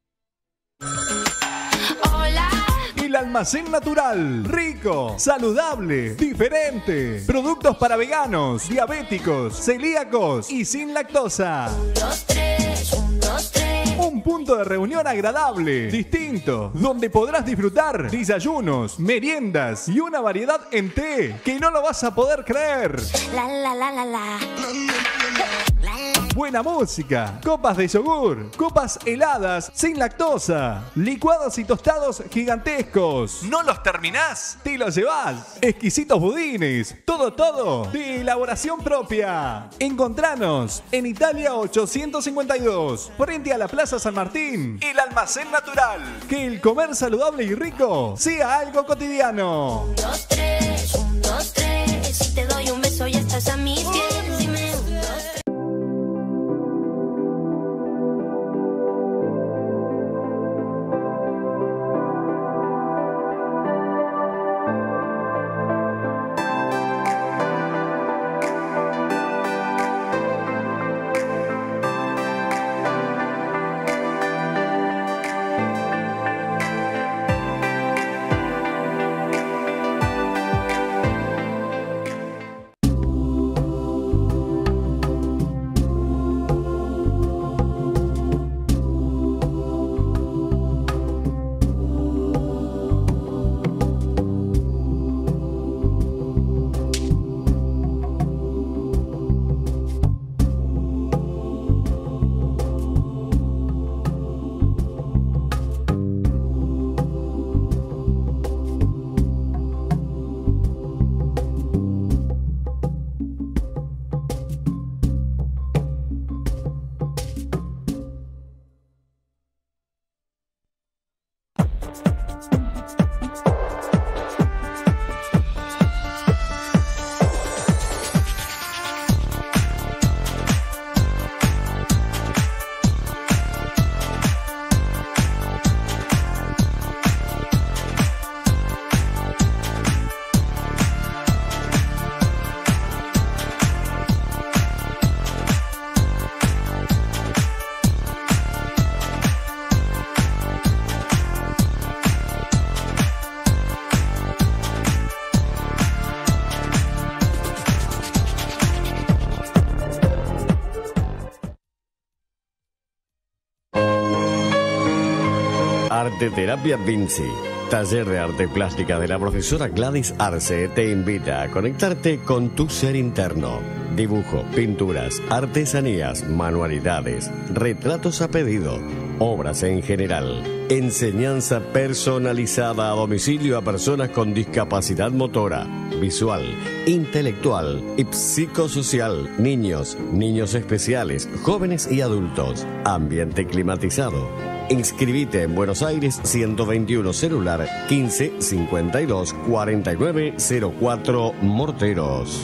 Speaker 22: El almacén natural, rico, saludable, diferente. Productos para veganos, diabéticos, celíacos y sin lactosa. Un, dos, tres, un, dos, tres. Un punto de reunión agradable, distinto, donde podrás disfrutar desayunos, meriendas y una variedad en té que no lo vas a poder creer. La, la, la, la, la. Buena música, copas de yogur, copas heladas sin lactosa, licuados y tostados gigantescos. ¿No los terminás? Te los llevás. Exquisitos budines, todo, todo, de elaboración propia. Encontranos en Italia ochocientos cincuenta y dos, frente a la Plaza San Martín. El almacén natural. Que el comer saludable y rico sea algo cotidiano. Un, dos, tres, un, dos, tres. Si te doy un beso ya estás a mis pies. Dime un, dos, tres.
Speaker 6: Arte Terapia Vinci. Taller de arte plástica de la profesora Gladys Arce te invita a conectarte con tu ser interno. Dibujo, pinturas, artesanías, manualidades, retratos a pedido, obras en general. Enseñanza personalizada a domicilio a personas con discapacidad motora, visual, intelectual y psicosocial. Niños, niños especiales, jóvenes y adultos. Ambiente climatizado. Inscribite en Buenos Aires ciento veintiuno celular quince cincuenta y dos cuarenta y nueve cero cuatro Morteros.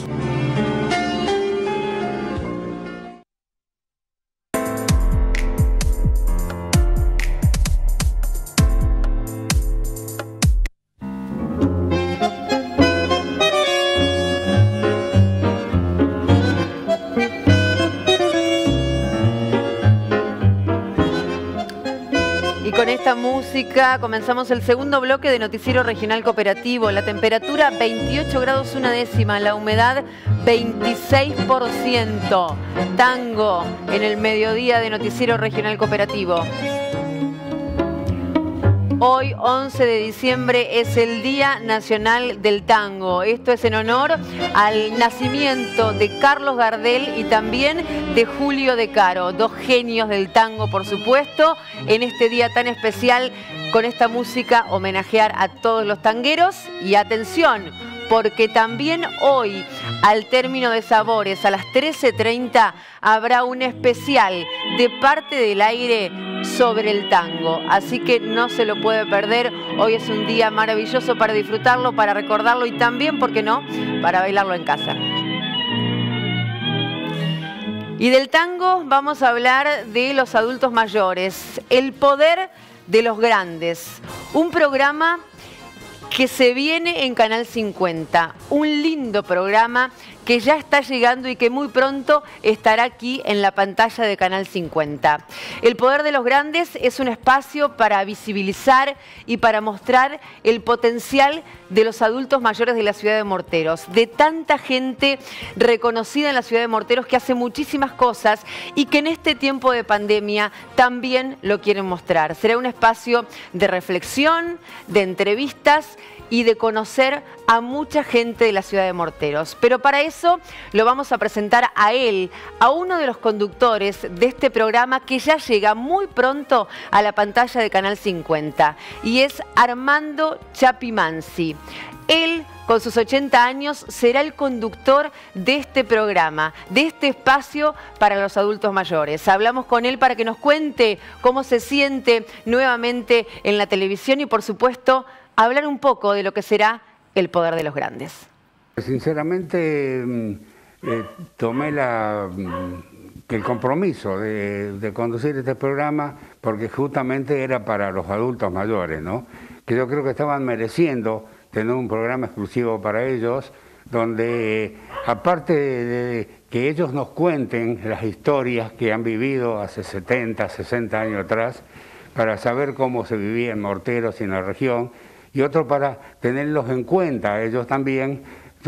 Speaker 1: Música, comenzamos el segundo bloque de Noticiero Regional Cooperativo. La temperatura veintiocho grados una décima, la humedad veintiséis por ciento. Tango en el mediodía de Noticiero Regional Cooperativo. Hoy, once de diciembre, es el Día Nacional del Tango. Esto es en honor al nacimiento de Carlos Gardel y también de Julio De Caro, dos genios del tango, por supuesto. En este día tan especial, con esta música, homenajear a todos los tangueros. Y atención, porque también hoy, al término de Sabores, a las trece treinta, habrá un especial de Parte del Aire sobre el tango. Así que no se lo puede perder. Hoy es un día maravilloso para disfrutarlo, para recordarlo y también, ¿por qué no?, para bailarlo en casa. Y del tango vamos a hablar de los adultos mayores. El poder de los grandes. Un programa que se viene en Canal cincuenta. Un lindo programa que ya está llegando y que muy pronto estará aquí en la pantalla de Canal cincuenta. El Poder de los Grandes es un espacio para visibilizar y para mostrar el potencial de los adultos mayores de la ciudad de Morteros, de tanta gente reconocida en la ciudad de Morteros que hace muchísimas cosas y que en este tiempo de pandemia también lo quieren mostrar. Será un espacio de reflexión, de entrevistas y de conocer a mucha gente de la ciudad de Morteros. Pero para eso lo vamos a presentar a él, a uno de los conductores de este programa que ya llega muy pronto a la pantalla de Canal cincuenta, y es Armando Chapimansi. Él, con sus ochenta años, será el conductor de este programa, de este espacio para los adultos mayores. Hablamos con él para que nos cuente cómo se siente nuevamente en la televisión y, por supuesto, hablar un poco de lo que será el Poder de los Grandes.
Speaker 7: Sinceramente, eh, tomé la, el compromiso de, de conducir este programa porque justamente era para los adultos mayores, ¿no? Que yo creo que estaban mereciendo tener un programa exclusivo para ellos, donde aparte de que ellos nos cuenten las historias que han vivido hace setenta, sesenta años atrás, para saber cómo se vivía en Morteros y en la región, y otro para tenerlos en cuenta ellos también,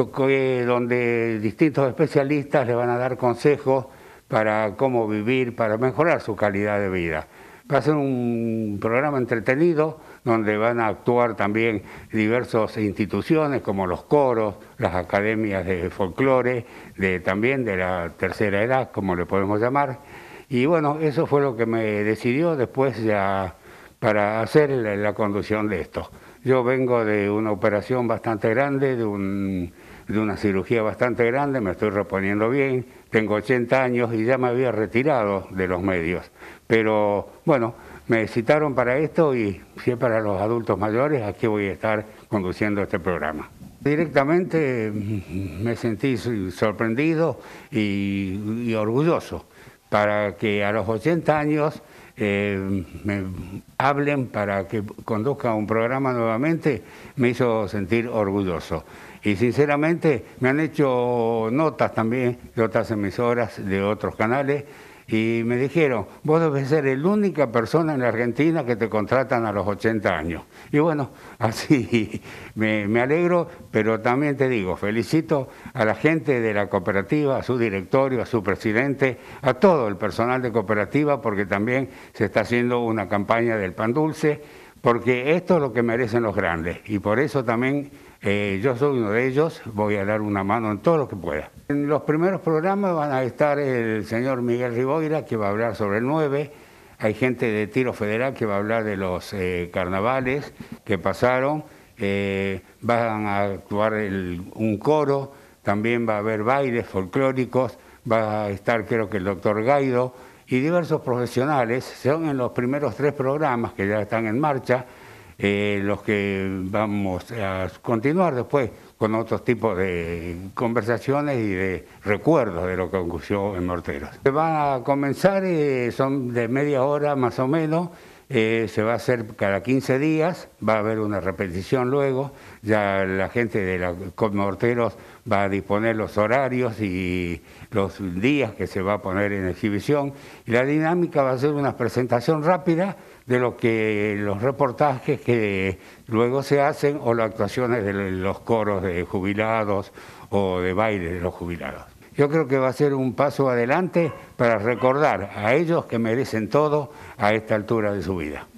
Speaker 7: donde distintos especialistas les van a dar consejos para cómo vivir, para mejorar su calidad de vida. Va a ser un programa entretenido, donde van a actuar también diversas instituciones como los coros, las academias de folclore, de, también de la tercera edad, como le podemos llamar. Y bueno, eso fue lo que me decidió después ya para hacer la, la conducción de esto. Yo vengo de una operación bastante grande, de, un, de una cirugía bastante grande, me estoy reponiendo bien, tengo ochenta años y ya me había retirado de los medios. Pero bueno, me citaron para esto y si es para los adultos mayores, aquí voy a estar conduciendo este programa. Directamente me sentí sorprendido y, y orgulloso para que a los ochenta años Eh, me hablen para que conduzca un programa nuevamente, me hizo sentir orgulloso. Y sinceramente me han hecho notas también de otras emisoras, de otros canales, y me dijeron, vos debes ser la única persona en la Argentina que te contratan a los ochenta años. Y bueno, así me, me alegro, pero también te digo, felicito a la gente de la cooperativa, a su directorio, a su presidente, a todo el personal de cooperativa, porque también se está haciendo una campaña del pan dulce, porque esto es lo que merecen los grandes y por eso también eh, yo soy uno de ellos, voy a dar una mano en todo lo que pueda. En los primeros programas van a estar el señor Miguel Riboira, que va a hablar sobre el nueve, hay gente de Tiro Federal que va a hablar de los eh, carnavales que pasaron, eh, van a actuar el, un coro, también va a haber bailes folclóricos, va a estar creo que el doctor Gaido y diversos profesionales. Son en los primeros tres programas que ya están en marcha, eh, los que vamos a continuar después con otros tipos de conversaciones y de recuerdos de lo que ocurrió en Morteros. Van a comenzar, eh, son de media hora más o menos, eh, se va a hacer cada quince días, va a haber una repetición luego, ya la gente de la Morteros va a disponer los horarios y los días que se va a poner en exhibición, y la dinámica va a ser una presentación rápida de lo que los reportajes que luego se hacen o las actuaciones de los coros de jubilados o de baile de los jubilados. Yo creo que va a ser un paso adelante para recordar a ellos que merecen todo a esta altura de su vida.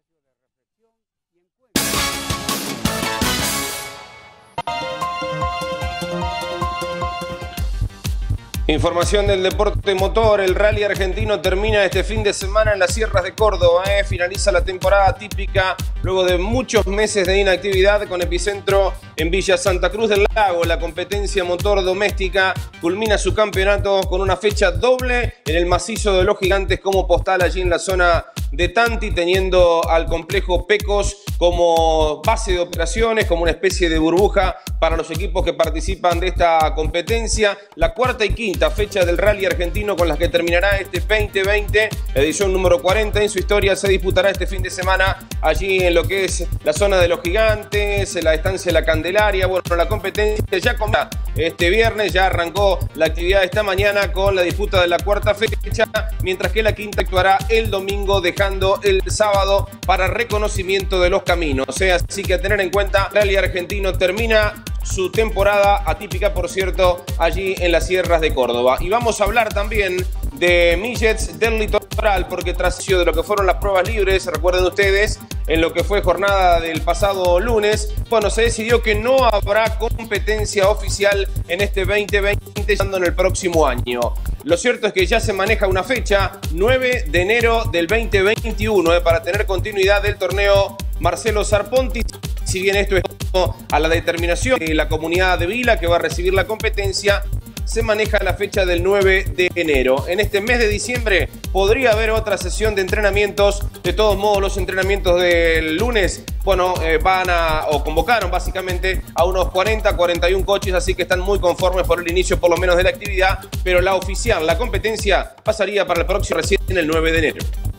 Speaker 3: Información del deporte motor, el rally argentino termina este fin de semana en las sierras de Córdoba, ¿eh? Finaliza la temporada típica luego de muchos meses de inactividad con epicentro en Villa Santa Cruz del Lago. La competencia motor doméstica culmina su campeonato con una fecha doble en el macizo de los Gigantes como postal allí en la zona de Tanti, teniendo al complejo Pecos como base de operaciones, como una especie de burbuja para los equipos que participan de esta competencia. La cuarta y quinta fecha del rally argentino con las que terminará este veinte veinte, edición número cuarenta en su historia, se disputará este fin de semana allí en lo que es la zona de los Gigantes, en la estancia de la Candelaria. Bueno, la competencia ya comienza este viernes, ya arrancó la actividad esta mañana con la disputa de la cuarta fecha, mientras que la quinta actuará el domingo, dejando el sábado para reconocimiento de los caminos. O sea, así que a tener en cuenta, el rally argentino termina su temporada atípica, por cierto, allí en las sierras de Córdoba. Y vamos a hablar también de Millets del Litoral, porque tras de lo que fueron las pruebas libres, recuerden ustedes, en lo que fue jornada del pasado lunes, bueno, se decidió que no habrá competencia oficial en este veinte veinte, estando en el próximo año. Lo cierto es que ya se maneja una fecha, nueve de enero del veinte veintiuno, eh, para tener continuidad del torneo Marcelo Sarponti. Si bien esto es a la determinación de la comunidad de Vila que va a recibir la competencia, se maneja la fecha del nueve de enero. En este mes de diciembre podría haber otra sesión de entrenamientos. De todos modos, los entrenamientos del lunes, bueno, eh, van a, o convocaron básicamente a unos cuarenta, cuarenta y uno coches, así que están muy conformes por el inicio, por lo menos, de la actividad, pero la oficial, la competencia, pasaría para el próximo recién el nueve de enero.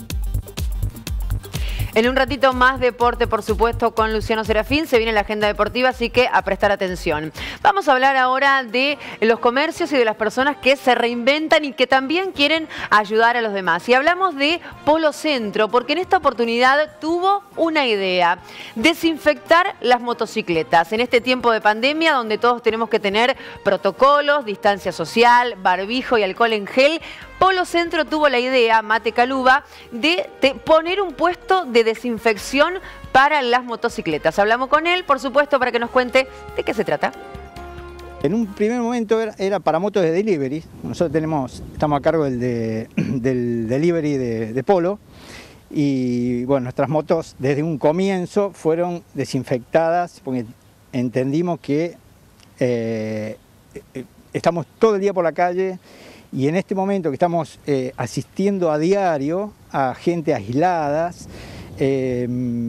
Speaker 1: En un ratito más deporte, por supuesto, con Luciano Serafín. Se viene la agenda deportiva, así que a prestar atención. Vamos a hablar ahora de los comercios y de las personas que se reinventan y que también quieren ayudar a los demás. Y hablamos de Polo Centro, porque en esta oportunidad tuvo una idea: desinfectar las motocicletas. En este tiempo de pandemia, donde todos tenemos que tener protocolos, distancia social, barbijo y alcohol en gel, Polo Centro tuvo la idea, Mate Caluba, de, de poner un puesto de desinfección para las motocicletas. Hablamos con él, por supuesto, para que nos cuente de qué se trata.
Speaker 8: En un primer momento era, era para motos de delivery. Nosotros tenemos, estamos a cargo del, de, del delivery de, de Polo. Y bueno, nuestras motos desde un comienzo fueron desinfectadas porque entendimos que eh, estamos todo el día por la calle. Y en este momento que estamos eh, asistiendo a diario a gente aislada, eh,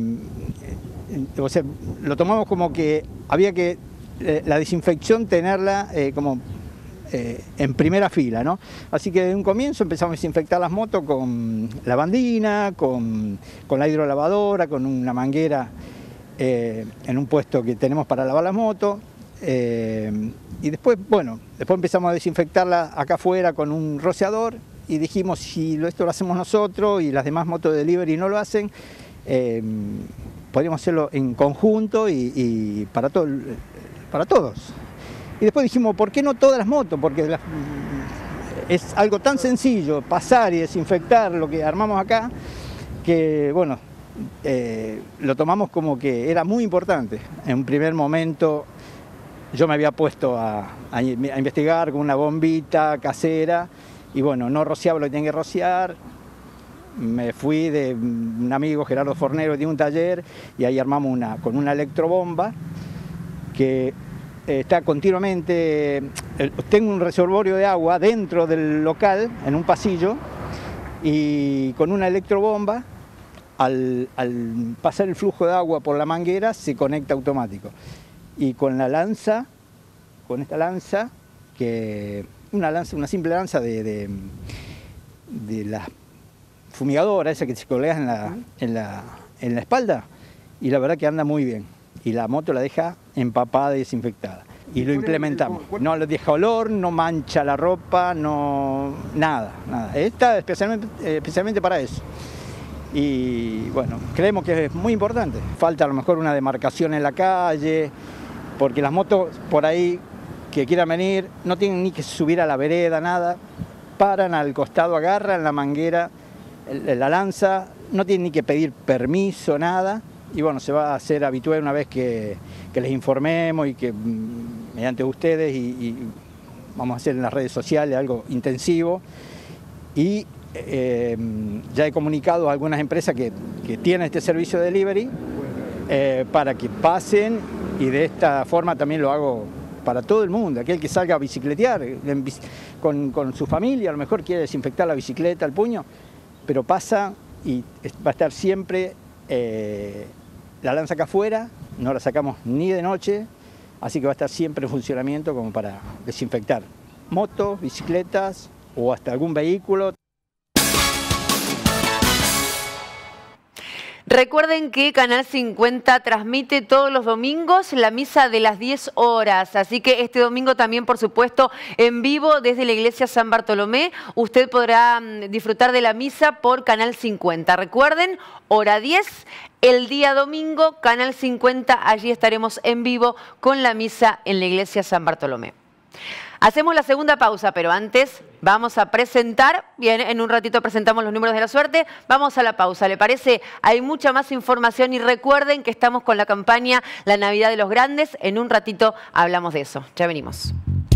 Speaker 8: o sea, lo tomamos como que había que eh, la desinfección tenerla eh, como eh, en primera fila, ¿no? Así que desde un comienzo empezamos a desinfectar las motos con lavandina, con, con la hidrolavadora, con una manguera eh, en un puesto que tenemos para lavar las motos. Eh, y después, bueno, después empezamos a desinfectarla acá afuera con un rociador y dijimos, si esto lo hacemos nosotros y las demás motos de delivery no lo hacen, eh, podríamos hacerlo en conjunto y, y para, todo, para todos. Y después dijimos, ¿por qué no todas las motos? Porque la, es algo tan sencillo pasar y desinfectar lo que armamos acá, que bueno, eh, lo tomamos como que era muy importante. En un primer momento yo me había puesto a, a, a investigar con una bombita casera y bueno, no rociaba lo que tenía que rociar. Me fui de un amigo, Gerardo Fornero, de un taller y ahí armamos una con una electrobomba que está continuamente. Tengo un reservorio de agua dentro del local, en un pasillo, y con una electrobomba, al, al pasar el flujo de agua por la manguera, se conecta automático. Y con la lanza, con esta lanza, que una lanza, una simple lanza de, de, de la fumigadora, esa que se colgas en la, en, la, en la espalda, y la verdad que anda muy bien. Y la moto la deja empapada y desinfectada. Y lo implementamos. No le deja olor, no mancha la ropa, no nada, nada. Esta especialmente, especialmente para eso. Y bueno, creemos que es muy importante. Falta a lo mejor una demarcación en la calle, porque las motos por ahí que quieran venir no tienen ni que subir a la vereda, nada. Paran al costado, agarran la manguera, la lanza, no tienen ni que pedir permiso, nada. Y bueno, se va a hacer habitual una vez que, que les informemos y que mediante ustedes y, y vamos a hacer en las redes sociales algo intensivo. Y eh, ya he comunicado a algunas empresas que, que tienen este servicio de delivery eh, para que pasen, y de esta forma también lo hago para todo el mundo. Aquel que salga a bicicletear en, con, con su familia, a lo mejor quiere desinfectar la bicicleta, el puño, pero pasa y va a estar siempre eh, la lanza acá afuera, no la sacamos ni de noche, así que va a estar siempre en funcionamiento como para desinfectar motos, bicicletas o hasta algún vehículo.
Speaker 1: Recuerden que Canal cincuenta transmite todos los domingos la misa de las diez horas, así que este domingo también, por supuesto, en vivo desde la iglesia San Bartolomé, usted podrá disfrutar de la misa por Canal cincuenta. Recuerden, hora diez, el día domingo, Canal cincuenta, allí estaremos en vivo con la misa en la iglesia San Bartolomé. Hacemos la segunda pausa, pero antes vamos a presentar, bien, en un ratito presentamos los números de la suerte, vamos a la pausa, ¿le parece? Hay mucha más información y recuerden que estamos con la campaña La Navidad de los Grandes, en un ratito hablamos de eso, ya venimos.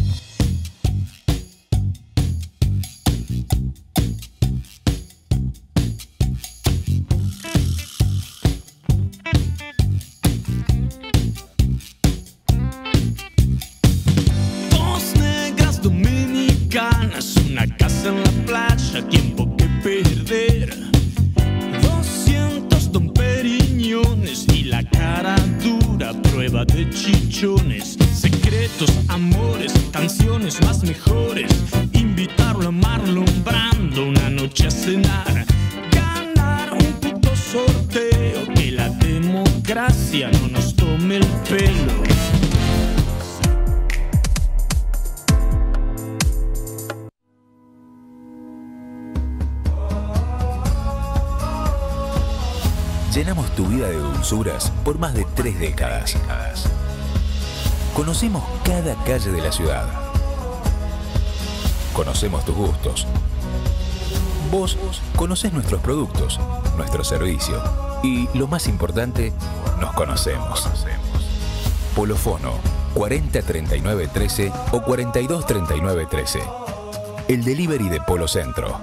Speaker 2: Una casa en la playa, tiempo que perder. Doscientos Don Periñones y la cara dura, prueba de chichones. Secretos, amores, canciones más mejores. Invitarlo a Marlon Brando una noche a cenar. Ganar un puto sorteo, que la democracia no nos tome el pelo.
Speaker 9: Llenamos tu vida de dulzuras por más de tres décadas. Conocemos cada calle de la ciudad. Conocemos tus gustos. Vos conocés nuestros productos, nuestro servicio y, lo más importante, nos conocemos. Polofono cuarenta treinta y nueve trece o cuarenta y dos treinta y nueve trece. El delivery de Polo Centro.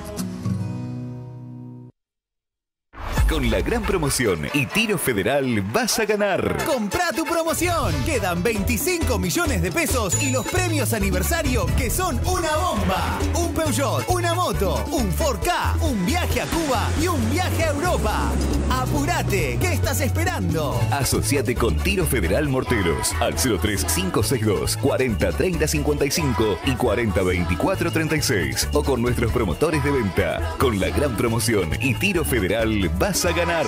Speaker 9: Con la gran promoción y Tiro Federal vas a ganar.
Speaker 11: Comprá tu promoción. Quedan veinticinco millones de pesos y los premios aniversario que son una bomba. Un Peugeot, una moto, un Ford Ka, un viaje a Cuba y un viaje a Europa. Apurate, ¿qué estás esperando?
Speaker 9: Asociate con Tiro Federal Morteros al cero tres cinco seis dos, cuarenta treinta cincuenta y cinco y cuarenta veinticuatro treinta y seis o con nuestros promotores de venta. Con la gran promoción y Tiro Federal vas a ganar.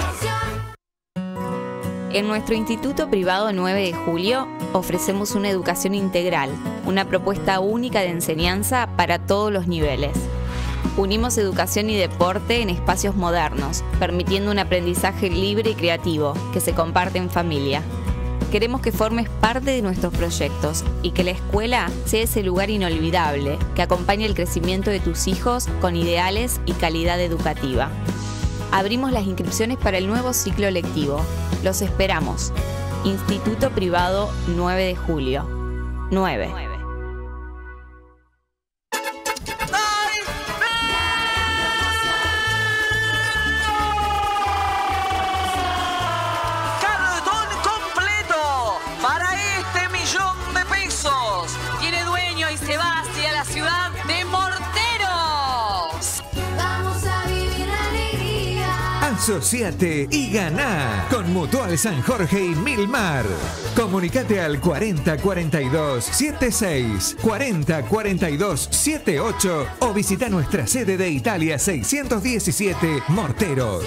Speaker 23: En nuestro Instituto Privado nueve de julio ofrecemos una educación integral, una propuesta única de enseñanza para todos los niveles. Unimos educación y deporte en espacios modernos, permitiendo un aprendizaje libre y creativo que se comparte en familia. Queremos que formes parte de nuestros proyectos y que la escuela sea ese lugar inolvidable que acompañe el crecimiento de tus hijos con ideales y calidad educativa. Abrimos las inscripciones para el nuevo ciclo lectivo. Los esperamos. Instituto Privado nueve de julio. nueve.
Speaker 5: Cartón completo para este millón de pesos. Tiene dueño y se va hacia la ciudad de Morteros.
Speaker 10: Vamos a vivir la alegría.
Speaker 12: Asociate y ganá con Mutual San Jorge y Milmar. Comunicate al cuarenta cuarenta y dos setenta y seis, cuarenta cuarenta y dos setenta y ocho o visita nuestra sede de Italia seiscientos diecisiete Morteros.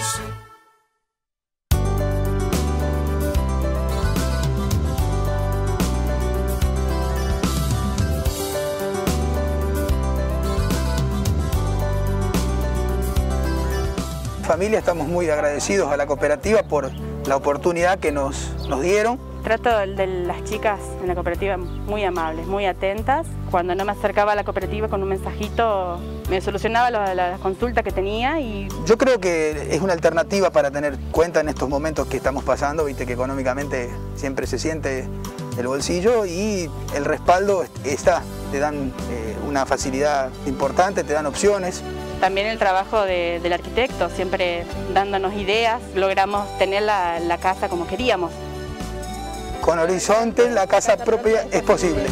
Speaker 24: Familia, estamos muy agradecidos a la cooperativa por la oportunidad que nos, nos dieron.
Speaker 25: Trato de las chicas en la cooperativa muy amables, muy atentas. Cuando no me acercaba a la cooperativa con un mensajito, me solucionaba la, la consulta que tenía. Y
Speaker 24: yo creo que es una alternativa para tener cuenta en estos momentos que estamos pasando, viste que económicamente siempre se siente el bolsillo y el respaldo está, te dan eh, una facilidad importante, te dan opciones.
Speaker 25: También el trabajo de, del arquitecto, siempre dándonos ideas, logramos tener la, la casa como queríamos.
Speaker 24: Con Horizonte, la casa propia es posible.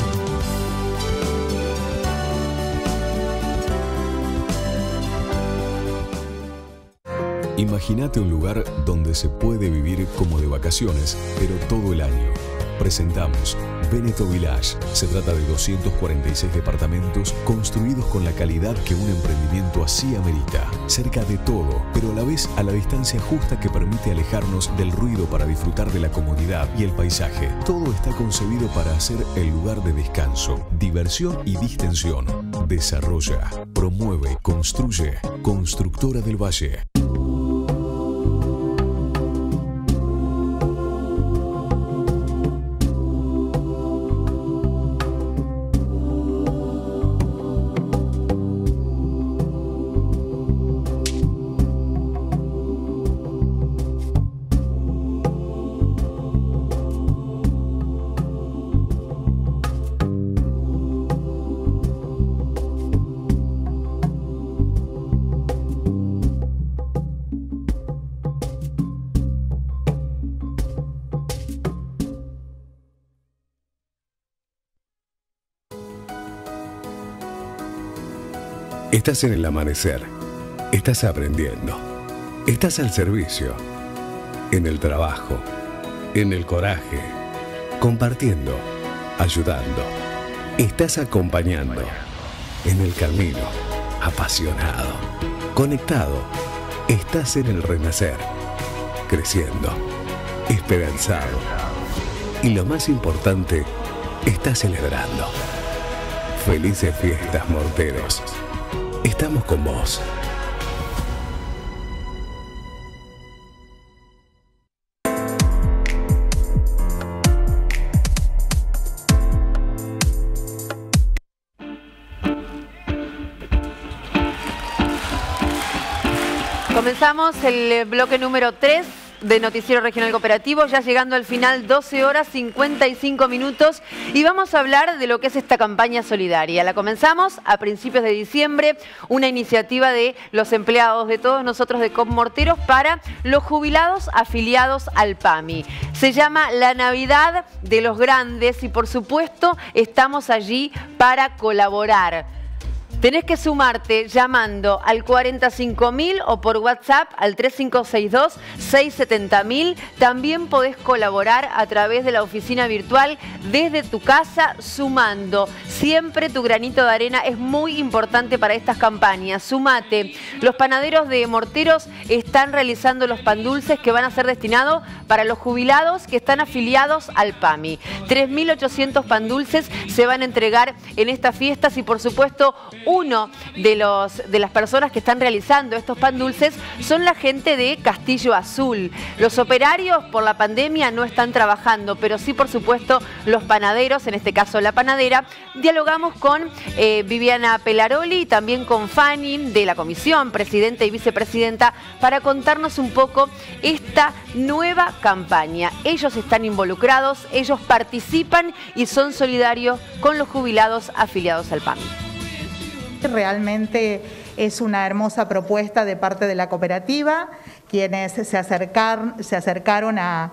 Speaker 26: Imagínate un lugar donde se puede vivir como de vacaciones, pero todo el año. Presentamos Veneto Village. Se trata de doscientos cuarenta y seis departamentos construidos con la calidad que un emprendimiento así amerita. Cerca de todo, pero a la vez a la distancia justa que permite alejarnos del ruido para disfrutar de la comodidad y el paisaje. Todo está concebido para ser el lugar de descanso, diversión y distensión. Desarrolla, promueve, construye. Constructora del Valle.
Speaker 27: Estás en el amanecer, estás aprendiendo, estás al servicio, en el trabajo, en el coraje, compartiendo, ayudando, estás acompañando, en el camino, apasionado, conectado, estás en el renacer, creciendo, esperanzado y lo más importante, estás celebrando. Felices fiestas, Morteros. Estamos con vos.
Speaker 1: Comenzamos el bloque número tres de Noticiero Regional Cooperativo, ya llegando al final, doce horas cincuenta y cinco minutos, y vamos a hablar de lo que es esta campaña solidaria. La comenzamos a principios de diciembre, una iniciativa de los empleados de todos nosotros de Coop Morteros para los jubilados afiliados al PAMI. Se llama La Navidad de los Grandes y por supuesto estamos allí para colaborar. Tenés que sumarte llamando al cuarenta y cinco mil o por WhatsApp al tres cinco seis dos, seis siete cero mil. También podés colaborar a través de la oficina virtual desde tu casa sumando. Siempre tu granito de arena es muy importante para estas campañas. Sumate. Los panaderos de Morteros están realizando los pan dulces que van a ser destinados para los jubilados que están afiliados al PAMI. tres mil ochocientos pan dulces se van a entregar en estas fiestas y por supuesto uno de, los, de las personas que están realizando estos pan dulces son la gente de Castillo Azul. Los operarios por la pandemia no están trabajando, pero sí, por supuesto, los panaderos, en este caso la panadera. Dialogamos con eh, Viviana Pelaroli y también con Fanny de la comisión, presidenta y vicepresidenta, para contarnos un poco esta nueva campaña. Ellos están involucrados, ellos participan y son solidarios con los jubilados afiliados al P A M I.
Speaker 4: Realmente es una hermosa propuesta de parte de la cooperativa, quienes se, acercar, se acercaron a,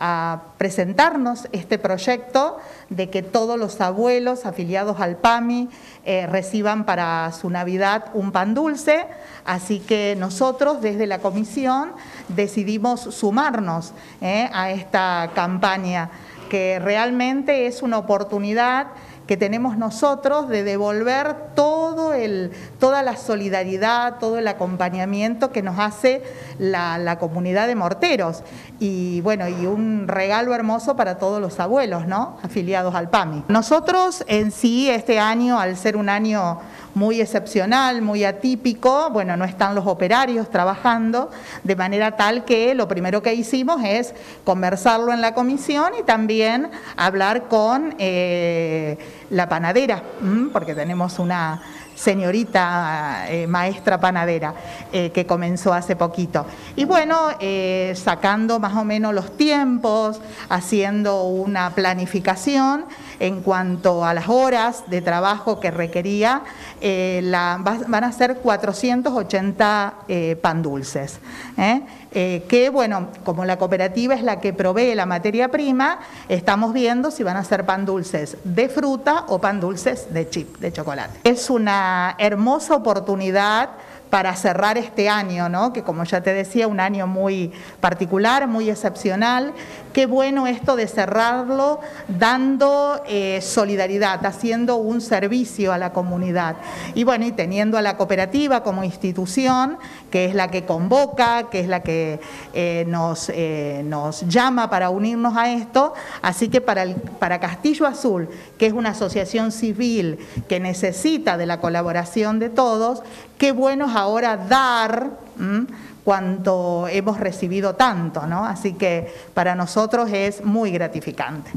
Speaker 4: a presentarnos este proyecto de que todos los abuelos afiliados al P A M I eh, reciban para su Navidad un pan dulce. Así que nosotros desde la comisión decidimos sumarnos eh, a esta campaña, que realmente es una oportunidad que tenemos nosotros de devolver todo el, toda la solidaridad, todo el acompañamiento que nos hace la, la comunidad de morteros. Y bueno, y un regalo hermoso para todos los abuelos, ¿no?, afiliados al P A M I. Nosotros en sí, este año, al ser un año muy excepcional, muy atípico, bueno, no están los operarios trabajando, de manera tal que lo primero que hicimos es conversarlo en la comisión y también hablar con eh, la panadera, porque tenemos una señorita eh, maestra panadera eh, que comenzó hace poquito. Y bueno, eh, sacando más o menos los tiempos, haciendo una planificación en cuanto a las horas de trabajo que requería, eh, la, van a ser cuatrocientos ochenta eh, pan dulces. ¿eh? Eh, que bueno, como la cooperativa es la que provee la materia prima, estamos viendo si van a ser pan dulces de fruta o pan dulces de chip, de chocolate. Es una hermosa oportunidad para cerrar este año, ¿no?, que como ya te decía, un año muy particular, muy excepcional. Qué bueno esto de cerrarlo dando eh, solidaridad, haciendo un servicio a la comunidad. Y bueno, y teniendo a la cooperativa como institución, que es la que convoca, que es la que eh, nos, eh, nos llama para unirnos a esto. Así que para, el, para Castillo Azul, que es una asociación civil que necesita de la colaboración de todos, qué bueno es ahora dar ¿m? cuando hemos recibido tanto, ¿no? Así que para nosotros es muy gratificante.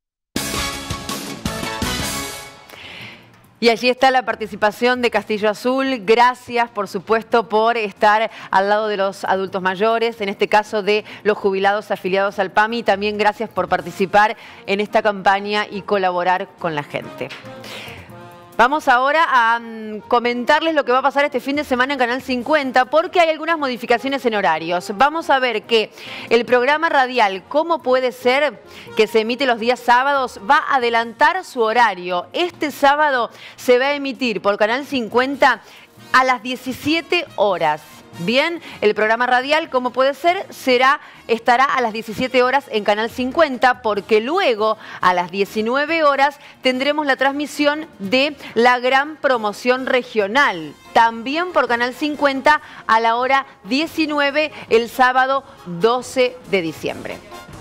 Speaker 1: Y allí está la participación de Castillo Azul. Gracias, por supuesto, por estar al lado de los adultos mayores, en este caso de los jubilados afiliados al P A M I. Y también gracias por participar en esta campaña y colaborar con la gente. Vamos ahora a um, comentarles lo que va a pasar este fin de semana en Canal cincuenta, porque hay algunas modificaciones en horarios. Vamos a ver que el programa radial ¿Cómo puede ser?, que se emite los días sábados, va a adelantar su horario. Este sábado se va a emitir por Canal cincuenta a las diecisiete horas. Bien, el programa radial ¿Cómo puede ser?, será, estará a las diecisiete horas en Canal cincuenta, porque luego a las diecinueve horas tendremos la transmisión de la gran promoción regional, también por Canal cincuenta a la hora diecinueve el sábado doce de diciembre.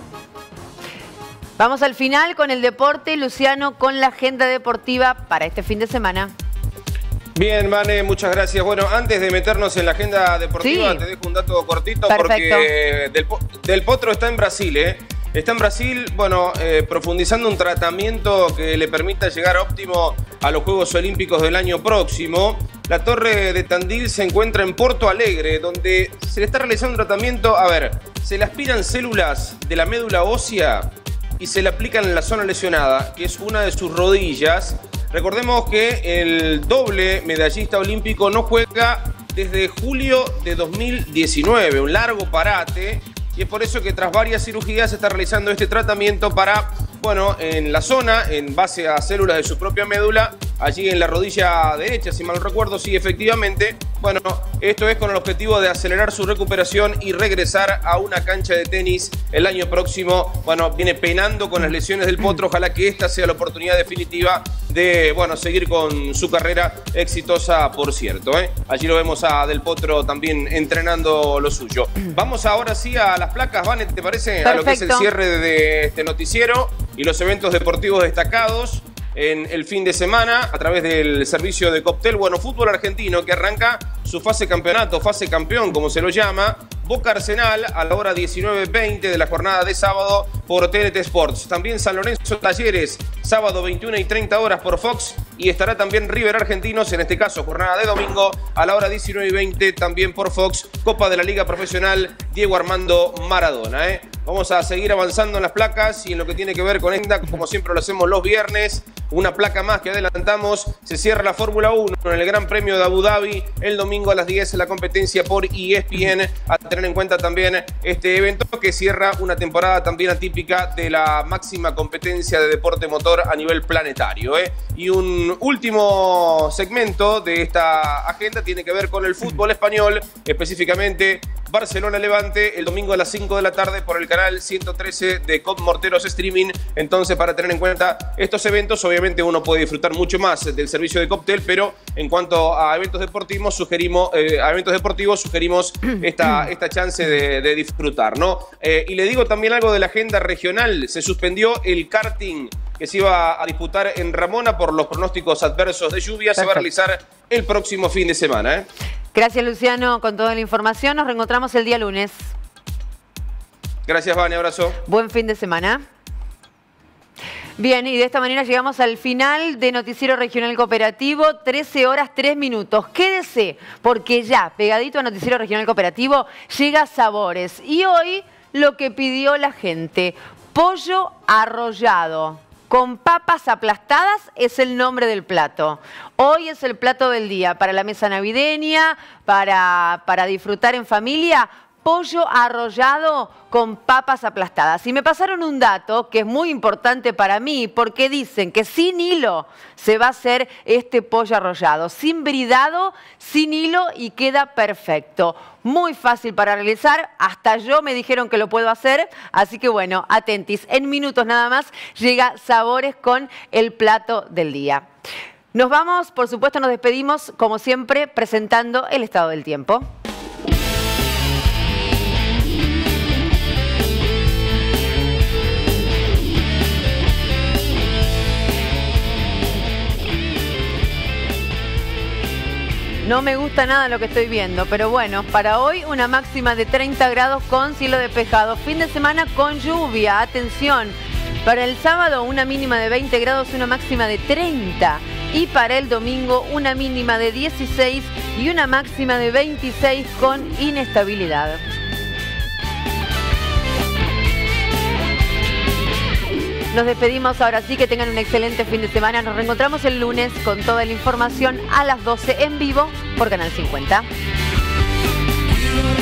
Speaker 1: Vamos al final con el deporte, Luciano, con la agenda deportiva para este fin de semana.
Speaker 3: Bien, Vane, muchas gracias. Bueno, antes de meternos en la agenda deportiva, sí, te dejo un dato cortito. Perfecto. Porque Del, Del Potro está en Brasil, ¿eh? Está en Brasil, bueno, eh, profundizando un tratamiento que le permita llegar óptimo a los Juegos Olímpicos del año próximo. La Torre de Tandil se encuentra en Porto Alegre, donde se le está realizando un tratamiento. A ver, se le aspiran células de la médula ósea y se le aplican en la zona lesionada, que es una de sus rodillas. Recordemos que el doble medallista olímpico no juega desde julio de dos mil diecinueve, un largo parate, y es por eso que tras varias cirugías se está realizando este tratamiento para, bueno, en la zona, en base a células de su propia médula, allí en la rodilla derecha, si mal no recuerdo, sí, efectivamente. Bueno, esto es con el objetivo de acelerar su recuperación y regresar a una cancha de tenis el año próximo. Bueno, viene penando con las lesiones del Potro. Ojalá que esta sea la oportunidad definitiva de, bueno, seguir con su carrera exitosa, por cierto, ¿eh? Allí lo vemos a Del Potro también entrenando lo suyo. Vamos ahora sí a las placas, Vane, ¿te parece? Perfecto. A lo que es el cierre de este noticiero y los eventos deportivos destacados. en el fin de semana a través del servicio de Coptel. Bueno, fútbol argentino que arranca su fase campeonato, fase campeón como se lo llama. Boca Arsenal a la hora diecinueve veinte de la jornada de sábado por T N T Sports. También San Lorenzo Talleres, sábado veintiuna y treinta horas por Fox. Y estará también River Argentinos, en este caso jornada de domingo, a la hora diecinueve y veinte también por Fox. Copa de la Liga Profesional Diego Armando Maradona. ¿eh? Vamos a seguir avanzando en las placas y en lo que tiene que ver con esta, como siempre lo hacemos los viernes. Una placa más que adelantamos. Se cierra la Fórmula uno en el Gran Premio de Abu Dhabi el domingo a las diez en la competencia por E S P N. A tener en cuenta también este evento que cierra una temporada también atípica de la máxima competencia de deporte motor a nivel planetario. ¿eh? Y un último segmento de esta agenda tiene que ver con el fútbol español, específicamente Barcelona-Levante, el domingo a las cinco de la tarde por el canal ciento trece de Cod Morteros Streaming. Entonces, para tener en cuenta estos eventos, obviamente uno puede disfrutar mucho más del servicio de Coptel, pero en cuanto a eventos deportivos, sugerimos, eh, a eventos deportivos, sugerimos esta, esta chance de, de disfrutar, ¿no? Eh, y le digo también algo de la agenda regional. Se suspendió el karting que se iba a disputar en Ramona por los pronósticos adversos de lluvia. Se va a realizar el próximo fin de semana, ¿eh?
Speaker 1: Gracias, Luciano, con toda la información. Nos reencontramos el día lunes.
Speaker 3: Gracias, Vane. Abrazo.
Speaker 1: Buen fin de semana. Bien, y de esta manera llegamos al final de Noticiero Regional Cooperativo, trece horas tres minutos. Quédese, porque ya, pegadito a Noticiero Regional Cooperativo, llega Sabores. Y hoy, lo que pidió la gente, pollo arrollado con papas aplastadas es el nombre del plato. Hoy es el plato del día para la mesa navideña, para, para disfrutar en familia. Pollo arrollado con papas aplastadas. Y me pasaron un dato que es muy importante para mí, porque dicen que sin hilo se va a hacer este pollo arrollado. Sin bridado, sin hilo y queda perfecto. Muy fácil para realizar, hasta yo me dijeron que lo puedo hacer, así que bueno, atentis. En minutos nada más llega Sabores con el plato del día. Nos vamos, por supuesto nos despedimos, como siempre, presentando el estado del tiempo. No me gusta nada lo que estoy viendo, pero bueno, para hoy una máxima de treinta grados con cielo despejado. Fin de semana con lluvia, atención. Para el sábado una mínima de veinte grados, una máxima de treinta. Y para el domingo una mínima de dieciséis y una máxima de veintiséis con inestabilidad. Nos despedimos ahora sí, que tengan un excelente fin de semana. Nos reencontramos el lunes con toda la información a las doce en vivo por Canal cincuenta.